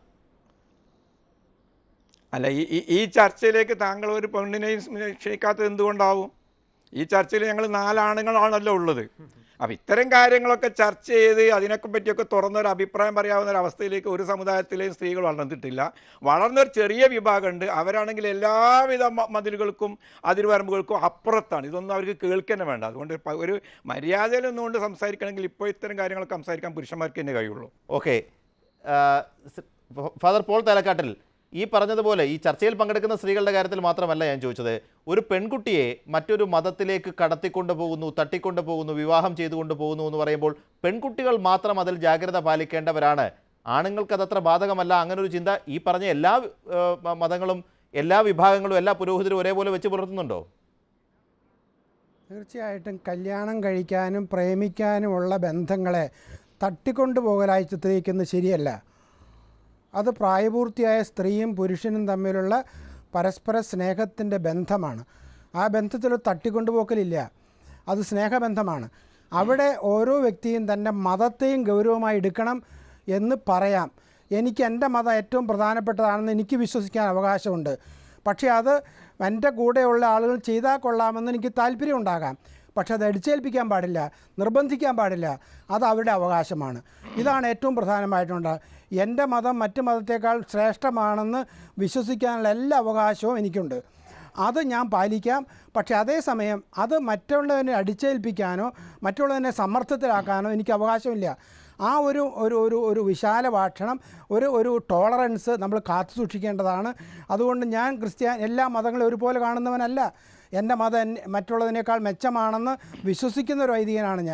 അല്ല ഈ ഈ ചർച്ചയിലേക്ക് താങ്കൾ ഒരു പെണ്ണിനെയും ക്ഷണിക്കാത്തത് എന്തുകൊണ്ടാവും? ഈ ചർച്ചയിൽ ഞങ്ങൾ നാലാണുങ്ങളാണല്ലോ ഉള്ളത്. അപ്പം ഇത്തരം കാര്യങ്ങളൊക്കെ ചർച്ച ചെയ്ത് അതിനൊക്കെ പറ്റിയൊക്കെ തുറന്നൊരു അഭിപ്രായം പറയാവുന്ന ഒരു അവസ്ഥയിലേക്ക് ഒരു സമുദായത്തിലെയും സ്ത്രീകൾ വളർന്നിട്ടില്ല. വളർന്നൊരു ചെറിയ വിഭാഗമുണ്ട്, അവരാണെങ്കിൽ എല്ലാവിധ മതിലുകൾക്കും അതിർവരമ്പുകൾക്കും അപ്പുറത്താണ്. ഇതൊന്നും അവർക്ക് കേൾക്കാൻ വേണ്ട. അതുകൊണ്ട് ഒരു മര്യാദയിൽ നിന്നുകൊണ്ട് സംസാരിക്കണമെങ്കിൽ ഇപ്പോൾ ഇത്തരം കാര്യങ്ങളൊക്കെ സംസാരിക്കാൻ പുരുഷന്മാർക്ക് തന്നെ കഴിയുള്ളൂ. ഓക്കെ, ഫാദർ പോൾ തലക്കാട്ടിൽ, ഈ പറഞ്ഞതുപോലെ ഈ ചർച്ചയിൽ പങ്കെടുക്കുന്ന സ്ത്രീകളുടെ കാര്യത്തിൽ മാത്രമല്ല ഞാൻ ചോദിച്ചത്, ഒരു പെൺകുട്ടിയെ മറ്റൊരു മതത്തിലേക്ക് കടത്തിക്കൊണ്ടു പോകുന്നു, തട്ടിക്കൊണ്ടു പോകുന്നു, വിവാഹം ചെയ്തുകൊണ്ട് പോകുന്നു എന്ന് പറയുമ്പോൾ പെൺകുട്ടികൾ മാത്രം അതിൽ ജാഗ്രത പാലിക്കേണ്ടവരാണ്, ആണുങ്ങൾക്ക് അതത്ര ബാധകമല്ല. അങ്ങനെ ഒരു ചിന്ത ഈ പറഞ്ഞ എല്ലാ മതങ്ങളും എല്ലാ വിഭാഗങ്ങളും എല്ലാ പുരോഹിതരും ഒരേപോലെ വെച്ച് പുലർത്തുന്നുണ്ടോ? തീർച്ചയായിട്ടും കല്യാണം കഴിക്കാനും പ്രേമിക്കാനുമുള്ള ബന്ധങ്ങളെ തട്ടിക്കൊണ്ടുപോകലായി ചിത്രീകരിക്കുന്നത് ശരിയല്ല. അത് പ്രായപൂർത്തിയായ സ്ത്രീയും പുരുഷനും തമ്മിലുള്ള പരസ്പര സ്നേഹത്തിൻ്റെ ബന്ധമാണ്. ആ ബന്ധത്തിൽ തട്ടിക്കൊണ്ടുപോക്കലില്ല, അത് സ്നേഹബന്ധമാണ്. അവിടെ ഓരോ വ്യക്തിയും തൻ്റെ മതത്തെയും ഗൗരവമായി എടുക്കണം എന്ന് പറയാം. എനിക്ക് എൻ്റെ മതം ഏറ്റവും പ്രധാനപ്പെട്ടതാണെന്ന് എനിക്ക് വിശ്വസിക്കാൻ അവകാശമുണ്ട്. പക്ഷേ അത് എൻ്റെ കൂടെയുള്ള ആളുകൾ ചെയ്താൽ കൊള്ളാമെന്ന് എനിക്ക് താല്പര്യം ഉണ്ടാകാം. പക്ഷെ അത് അടിച്ചേൽപ്പിക്കാൻ പാടില്ല, നിർബന്ധിക്കാൻ പാടില്ല. അത് അവരുടെ അവകാശമാണ്. ഇതാണ് ഏറ്റവും പ്രധാനമായിട്ടുണ്ട്. എൻ്റെ മതം മറ്റു മതത്തേക്കാൾ ശ്രേഷ്ഠമാണെന്ന് വിശ്വസിക്കാനുള്ള എല്ലാ അവകാശവും എനിക്കുണ്ട്. അത് ഞാൻ പാലിക്കാം. പക്ഷേ അതേസമയം അത് മറ്റുള്ളവനെ അടിച്ചേൽപ്പിക്കാനോ മറ്റുള്ളവനെ സമ്മർദ്ദത്തിലാക്കാനോ എനിക്ക് അവകാശമില്ല. ആ ഒരു ഒരു ഒരു ഒരു വിശാല ഭാഷണം, ഒരു ഒരു ടോളറൻസ് നമ്മൾ കാത്തു സൂക്ഷിക്കേണ്ടതാണ്. അതുകൊണ്ട് ഞാൻ ക്രിസ്ത്യാൻ എല്ലാ മതങ്ങളും ഒരുപോലെ കാണുന്നവനല്ല. എൻ്റെ മതം മറ്റുള്ളതിനേക്കാൾ മെച്ചമാണെന്ന് വിശ്വസിക്കുന്ന ഒരു വൈദികനാണ് ഞാൻ.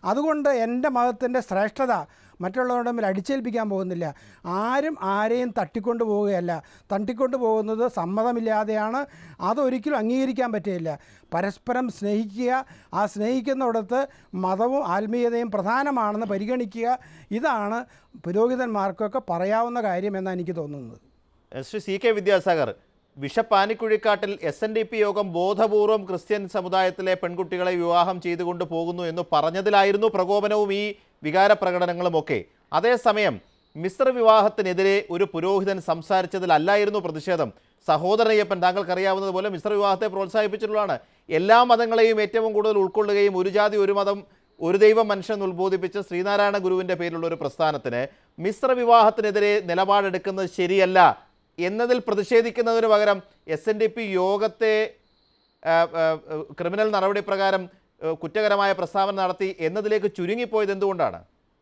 അതുകൊണ്ട് എൻ്റെ മതത്തിൻ്റെ ശ്രേഷ്ഠത മറ്റുള്ളവരുടെ തമ്മിൽ അടിച്ചേൽപ്പിക്കാൻ പോകുന്നില്ല. ആരും ആരെയും തട്ടിക്കൊണ്ട് പോവുകയല്ല. തട്ടിക്കൊണ്ട് പോകുന്നത് സമ്മതമില്ലാതെയാണ്. അതൊരിക്കലും അംഗീകരിക്കാൻ പറ്റുകയില്ല. പരസ്പരം സ്നേഹിക്കുക, ആ സ്നേഹിക്കുന്നിടത്ത് മതവും ആത്മീയതയും പ്രധാനമാണെന്ന് പരിഗണിക്കുക. ഇതാണ് പുരോഹിതന്മാർക്കൊക്കെ പറയാവുന്ന കാര്യം എന്നാണ് എനിക്ക് തോന്നുന്നത്. ശ്രീ സി കെ വിദ്യാസാഗർ, വിഷപ്പാനിക്കുഴിക്കാട്ടിൽ എസ് എൻ ഡി പി യോഗം ബോധപൂർവം ക്രിസ്ത്യൻ സമുദായത്തിലെ പെൺകുട്ടികളെ വിവാഹം ചെയ്തുകൊണ്ട് പോകുന്നു എന്ന് പറഞ്ഞതിലായിരുന്നു പ്രകോപനവും ഈ വികാര പ്രകടനങ്ങളുമൊക്കെ. അതേസമയം മിശ്ര വിവാഹത്തിനെതിരെ ഒരു പുരോഹിതൻ സംസാരിച്ചതിലല്ലായിരുന്നു പ്രതിഷേധം. സഹോദരയ്യപ്പൻ, താങ്കൾക്കറിയാവുന്നതുപോലെ മിശ്ര വിവാഹത്തെ പ്രോത്സാഹിപ്പിച്ചിട്ടുള്ളതാണ്. എല്ലാ മതങ്ങളെയും ഏറ്റവും കൂടുതൽ ഉൾക്കൊള്ളുകയും ഒരു ജാതി ഒരു മതം ഒരു ദൈവം മനുഷ്യൻ ഉത്ബോധിപ്പിച്ച ശ്രീനാരായണ ഗുരുവിൻ്റെ പേരിലുള്ള ഒരു പ്രസ്ഥാനത്തിന് മിശ്ര വിവാഹത്തിനെതിരെ നിലപാടെടുക്കുന്നത് ശരിയല്ല എന്നതിൽ പ്രതിഷേധിക്കുന്നതിന് പകരം എസ് എൻ ഡി പി യോഗത്തെ ക്രിമിനൽ നടപടി പ്രകാരം കുറ്റകരമായ പ്രസ്താവന നടത്തി എന്നതിലേക്ക് ചുരുങ്ങിപ്പോയത് എന്തുകൊണ്ടാണ്?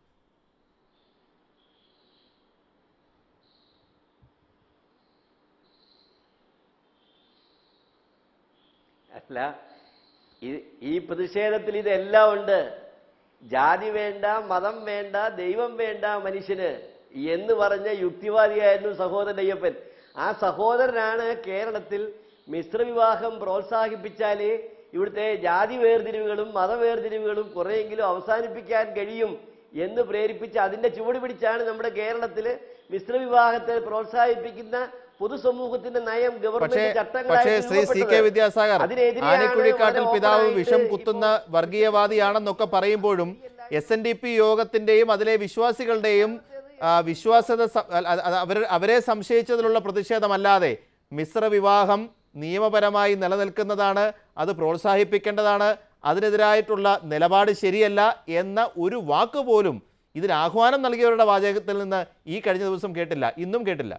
അല്ല, ഈ പ്രതിഷേധത്തിൽ ഇതെല്ലാം ഉണ്ട്. ജാതി വേണ്ട, മതം വേണ്ട, ദൈവം വേണ്ട മനുഷ്യന് എന്ന് പറഞ്ഞ യുക്തിവാദിയായിരുന്നു സഹോദരൻ അയ്യപ്പൻ. ആ സഹോദരനാണ് കേരളത്തിൽ മിശ്രവിവാഹം പ്രോത്സാഹിപ്പിച്ചാലേ ഇവിടുത്തെ ജാതി വേർതിരിവുകളും മതവേർതിരിവുകളും കുറെയെങ്കിലും അവസാനിപ്പിക്കാൻ കഴിയും എന്ന് പ്രേരിപ്പിച്ച് അതിന്റെ ചുവട് പിടിച്ചാണ് നമ്മുടെ കേരളത്തിൽ മിശ്രവിവാഹത്തെ പ്രോത്സാഹിപ്പിക്കുന്ന പൊതുസമൂഹത്തിന്റെ നയം ഗവൺമെന്റ് പക്ഷേ ശ്രീ സി കെ വിദ്യാസാഗർ, ആനിക്കുഴിക്കാട്ടിൽ പിതാവ് വിഷം കുത്തുന്ന വർഗീയവാദിയാണെന്നൊക്കെ പറയുമ്പോഴും എസ് എൻ ഡി പി യോഗത്തിന്റെയും അതിലെ വിശ്വാസികളുടെയും വിശ്വാസത അവർ അവരെ സംശയിച്ചതിലുള്ള പ്രതിഷേധമല്ലാതെ മിശ്ര വിവാഹം നിയമപരമായി നിലനിൽക്കുന്നതാണ്, അത് പ്രോത്സാഹിപ്പിക്കേണ്ടതാണ്, അതിനെതിരായിട്ടുള്ള നിലപാട് ശരിയല്ല എന്ന ഒരു വാക്ക് പോലും ഇതിന് ആഹ്വാനം നൽകിയവരുടെ വാചകത്തിൽ നിന്ന് ഈ കഴിഞ്ഞ ദിവസം കേട്ടില്ല, ഇന്നും കേട്ടില്ല.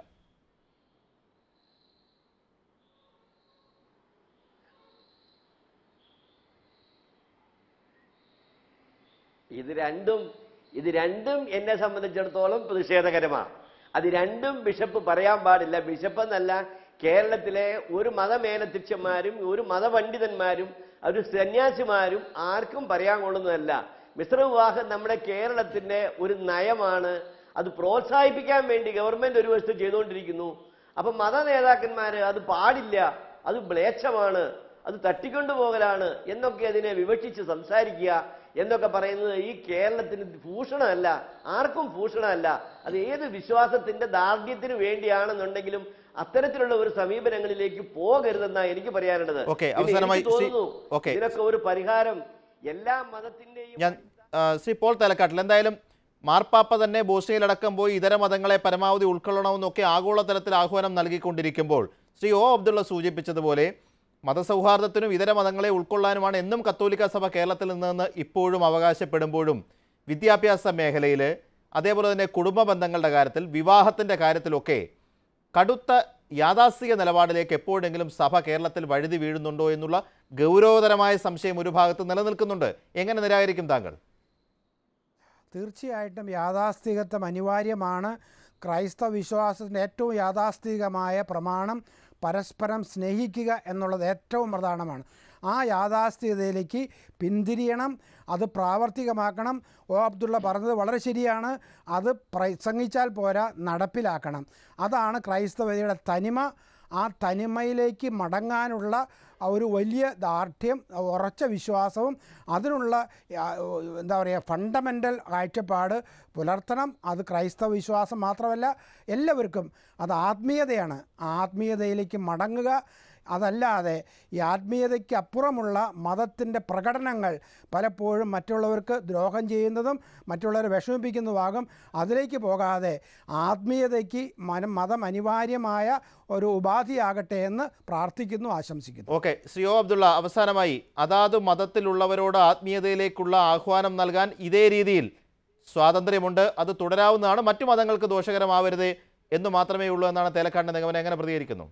ഇത് രണ്ടും ഇത് രണ്ടും എന്നെ സംബന്ധിച്ചിടത്തോളം പ്രതിഷേധകരമാണ്. അത് രണ്ടും ബിഷപ്പ് പറയാൻ പാടില്ല. ബിഷപ്പ് എന്നല്ല, കേരളത്തിലെ ഒരു മതമേലധ്യക്ഷന്മാരും ഒരു മതപണ്ഡിതന്മാരും ഒരു സന്യാസിമാരും ആർക്കും പറയാൻ കൊള്ളുന്നതല്ല. മിശ്രവിവാഹം നമ്മുടെ കേരളത്തിന്റെ ഒരു നയമാണ്. അത് പ്രോത്സാഹിപ്പിക്കാൻ വേണ്ടി ഗവൺമെന്റ് ഒരു വശത്ത് ചെയ്തുകൊണ്ടിരിക്കുന്നു. അപ്പൊ മത നേതാക്കന്മാര് അത് പാടില്ല, അത് മ്ലേച്ഛമാണ്, അത് തട്ടിക്കൊണ്ടുപോകലാണ് എന്നൊക്കെ അതിനെ വിവക്ഷിച്ച് സംസാരിക്കുക എന്നൊക്കെ പറയുന്നത് ഈ കേരളത്തിന് ഭൂഷണമല്ല, ആർക്കും ഭൂഷണമല്ല. അത് ഏത് വിശ്വാസത്തിന്റെ ദാർഢ്യത്തിന് വേണ്ടിയാണെന്നുണ്ടെങ്കിലും അത്തരത്തിലുള്ള ഒരു സമീപനങ്ങളിലേക്ക് പോകരുതെന്നാണ് എനിക്ക് പറയാനുള്ളത്. ഇതിനൊക്കെ ഒരു പരിഹാരം എല്ലാ മതത്തിന്റെയും. ഞാൻ ശ്രീ പോൾ തലക്കാട്ടിൽ, എന്തായാലും മാർപ്പാപ്പ തന്നെ ബോസ്നിയയിലടക്കം പോയി ഇതര മതങ്ങളെ പരമാവധി ഉൾക്കൊള്ളണമെന്നൊക്കെ ആഗോളതലത്തിൽ ആഹ്വാനം നൽകിക്കൊണ്ടിരിക്കുമ്പോൾ ശ്രീ ഒ അബ്ദുള്ള സൂചിപ്പിച്ചതുപോലെ മതസൗഹാർദ്ദത്തിനും ഇതര മതങ്ങളെ ഉൾക്കൊള്ളാനുമാണ് എന്നും കത്തോലിക്ക സഭ കേരളത്തിൽ നിന്ന് ഇപ്പോഴും അവകാശപ്പെടുമ്പോഴും വിദ്യാഭ്യാസ മേഖലയിൽ, അതേപോലെ തന്നെ കുടുംബ ബന്ധങ്ങളുടെ കാര്യത്തിൽ, വിവാഹത്തിൻ്റെ കാര്യത്തിലൊക്കെ കടുത്ത യാഥാസ്ഥിക നിലപാടിലേക്ക് എപ്പോഴെങ്കിലും സഭ കേരളത്തിൽ വഴുതി വീഴുന്നുണ്ടോ എന്നുള്ള ഗൗരവതരമായ സംശയം ഒരു ഭാഗത്ത് നിലനിൽക്കുന്നുണ്ട്. എങ്ങനെ നിരാകരിക്കും താങ്കൾ? തീർച്ചയായിട്ടും യാഥാസ്ഥികത്വം അനിവാര്യമാണ്. ക്രൈസ്തവ വിശ്വാസത്തിൻ്റെ ഏറ്റവും യാഥാസ്ഥികമായ പ്രമാണം പരസ്പരം സ്നേഹിക്കുക എന്നുള്ളത് ഏറ്റവും പ്രധാനമാണ്. ആ യാഥാസ്ഥികതയിലേക്ക് പിന്തിരിയണം, അത് പ്രാവർത്തികമാക്കണം. ഒ അബ്ദുള്ള പറഞ്ഞത് വളരെ ശരിയാണ്. അത് പ്രസംഗിച്ചാൽ പോരാ, നടപ്പിലാക്കണം. അതാണ് ക്രൈസ്തവതയുടെ തനിമ. ആ തനിമയിലേക്ക് മടങ്ങാനുള്ള ഒരു വലിയ ദാർഢ്യം, ഉറച്ച വിശ്വാസവും അതിനുള്ള എന്താ പറയുക ഫണ്ടമെൻ്റൽ കാഴ്ചപ്പാട് പുലർത്തണം. അത് ക്രൈസ്തവ വിശ്വാസം മാത്രമല്ല, എല്ലാവർക്കും അത് ആത്മീയതയാണ്. ആത്മീയതയിലേക്ക് മടങ്ങുക. അതല്ലാതെ ഈ ആത്മീയതയ്ക്ക് അപ്പുറമുള്ള മതത്തിൻ്റെ പ്രകടനങ്ങൾ പലപ്പോഴും മറ്റുള്ളവർക്ക് ദ്രോഹം ചെയ്യുന്നതും മറ്റുള്ളവരെ വിഷമിപ്പിക്കുന്നതുമാകും. അതിലേക്ക് പോകാതെ ആത്മീയതയ്ക്ക് മനം മതം അനിവാര്യമായ ഒരു ഉപാധിയാകട്ടെ എന്ന് പ്രാർത്ഥിക്കുന്നു, ആശംസിക്കുന്നു. ഓക്കെ, ശ്രീ ഒ അബ്ദുള്ള, അവസാനമായി അതാത് മതത്തിലുള്ളവരോട് ആത്മീയതയിലേക്കുള്ള ആഹ്വാനം നൽകാൻ ഇതേ രീതിയിൽ സ്വാതന്ത്ര്യമുണ്ട്, അത് തുടരാവുന്നതാണ്, മറ്റു മതങ്ങൾക്ക് ദോഷകരമാവരുത് എന്ന് മാത്രമേ ഉള്ളൂ എന്നാണ് തേലക്കാടിൻ്റെ നിഗമനം. എങ്ങനെ പ്രതികരിക്കുന്നു?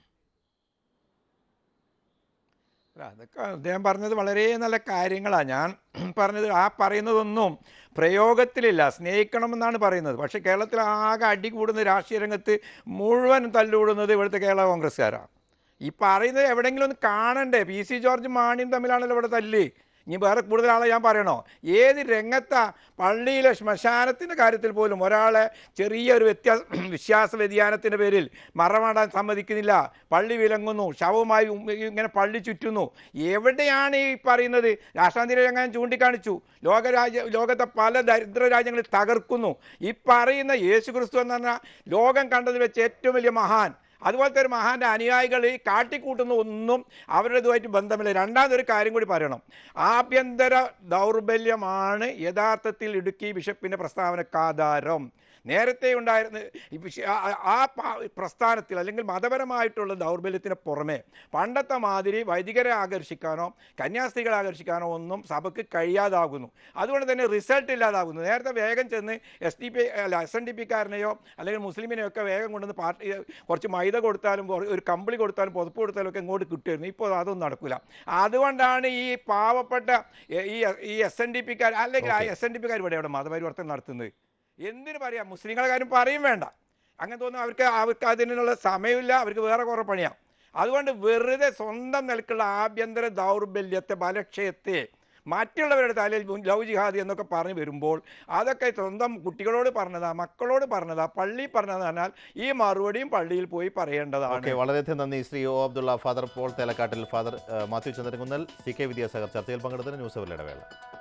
അതൊക്കെ അദ്ദേഹം പറഞ്ഞത് വളരെ നല്ല കാര്യങ്ങളാണ്. ഞാൻ പറഞ്ഞത് ആ പറയുന്നതൊന്നും പ്രയോഗത്തിലില്ല. സ്നേഹിക്കണമെന്നാണ് പറയുന്നത്. പക്ഷേ കേരളത്തിൽ ആകെ അടി കൂടുന്ന രാഷ്ട്രീയ രംഗത്ത് മുഴുവൻ തല്ലുകൂടുന്നത് ഇവിടുത്തെ കേരള കോൺഗ്രസ്സുകാരാണ്. ഈ പറയുന്നത് എവിടെയെങ്കിലും ഒന്ന് കാണണ്ടേ? പി സി ജോർജ് മാണിയും തമ്മിലാണല്ലോ ഇവിടെ തല്ല്. ഇനി വേറെ കൂടുതൽ ആളെ ഞാൻ പറയണോ? ഏത് രംഗത്താ? പള്ളിയിലെ ശ്മശാനത്തിൻ്റെ കാര്യത്തിൽ പോലും ഒരാളെ ചെറിയൊരു വ്യത്യാസ വിശ്വാസ വ്യതിയാനത്തിൻ്റെ പേരിൽ മറമാടാൻ സമ്മതിക്കുന്നില്ല. പള്ളി വിലങ്ങുന്നു, ശവവുമായി ഇങ്ങനെ പള്ളി ചുറ്റുന്നു. എവിടെയാണ് ഈ പറയുന്നത്? രാഷ്ട്രാന്തര രംഗം ചൂണ്ടിക്കാണിച്ചു. ലോകരാജ്യ ലോകത്തെ പല ദരിദ്ര രാജ്യങ്ങളിൽ തകർക്കുന്നു. ഈ പറയുന്ന യേശു ക്രിസ്തു എന്ന് പറഞ്ഞാൽ ലോകം കണ്ടതിൽ വെച്ച് ഏറ്റവും വലിയ മഹാൻ. അതുപോലത്തെ ഒരു മഹാന്റെ അനുയായികൾ ഈ കാട്ടിക്കൂട്ടുന്ന ഒന്നും അവരുടെ ഇതുമായിട്ട് ബന്ധമില്ല. രണ്ടാമതൊരു കാര്യം കൂടി പറയണം. ആഭ്യന്തര ദൗർബല്യമാണ് യഥാർത്ഥത്തിൽ ഇടുക്കി ബിഷപ്പിൻ്റെ പ്രസ്താവനക്ക് ആധാരം. നേരത്തെ ഉണ്ടായിരുന്ന ആ പ്രസ്ഥാനത്തിൽ അല്ലെങ്കിൽ മതപരമായിട്ടുള്ള ദൗർബല്യത്തിന് പുറമെ പണ്ടത്തെ മാതിരി വൈദികരെ ആകർഷിക്കാനോ കന്യാസ്ത്രീകളെ ആകർഷിക്കാനോ ഒന്നും സഭയ്ക്ക് കഴിയാതാകുന്നു. അതുകൊണ്ട് തന്നെ റിസൾട്ട് ഇല്ലാതാകുന്നു. നേരത്തെ വേഗം ചെന്ന് എസ് ഡി പി അല്ല എസ് എൻ ഡി പിക്കാരനെയോ അല്ലെങ്കിൽ മുസ്ലിമിനെയോ ഒക്കെ വേഗം കൊണ്ടുവന്ന് പാർട്ടി കുറച്ച് മൈദ കൊടുത്താലും ഒരു കമ്പിളി കൊടുത്താലും പുതപ്പ് കൊടുത്താലും ഒക്കെ ഇങ്ങോട്ട് കിട്ടുമായിരുന്നു. ഇപ്പോൾ അതൊന്നും നടക്കില്ല. അതുകൊണ്ടാണ് ഈ പാവപ്പെട്ട ഈ ഈ എസ് എൻ ഡി പിക്കാർ അല്ലെങ്കിൽ ആ എസ് എൻ ഡി പിക്കാർ ഇവിടെ അവിടെ മതപരിവർത്തനം നടത്തുന്നത്. എന്തിനു പറയാം? മുസ്ലിങ്ങളെ കാര്യം പറയും വേണ്ട. അങ്ങനെ തോന്നുന്നു അവർക്ക് അവർക്ക് അതിനുള്ള സമയമില്ല, അവർക്ക് വേറെ കുറേ പണിയാണ്. അതുകൊണ്ട് വെറുതെ സ്വന്തം നിലക്കുള്ള ആഭ്യന്തര ദൗർബല്യത്തെ ബലക്ഷയത്തെ മറ്റുള്ളവരുടെ തലയിൽ ലവ് ജിഹാദി എന്നൊക്കെ പറഞ്ഞു വരുമ്പോൾ അതൊക്കെ സ്വന്തം കുട്ടികളോട് പറഞ്ഞതാ, മക്കളോട് പറഞ്ഞതാ, പള്ളി പറഞ്ഞതെന്ന് പറഞ്ഞാൽ ഈ മറുപടിയും പള്ളിയിൽ പോയി പറയേണ്ടതാണ്. വളരെയധികം നന്ദി Shri O Abdulla. Father Paul Thelakkattil, father Mathew Chandrakunnel, C K Vidyasagar ചർച്ചയിൽ പങ്കെടുത്തതിന് ന്യൂസ് അവരുടെ വേള.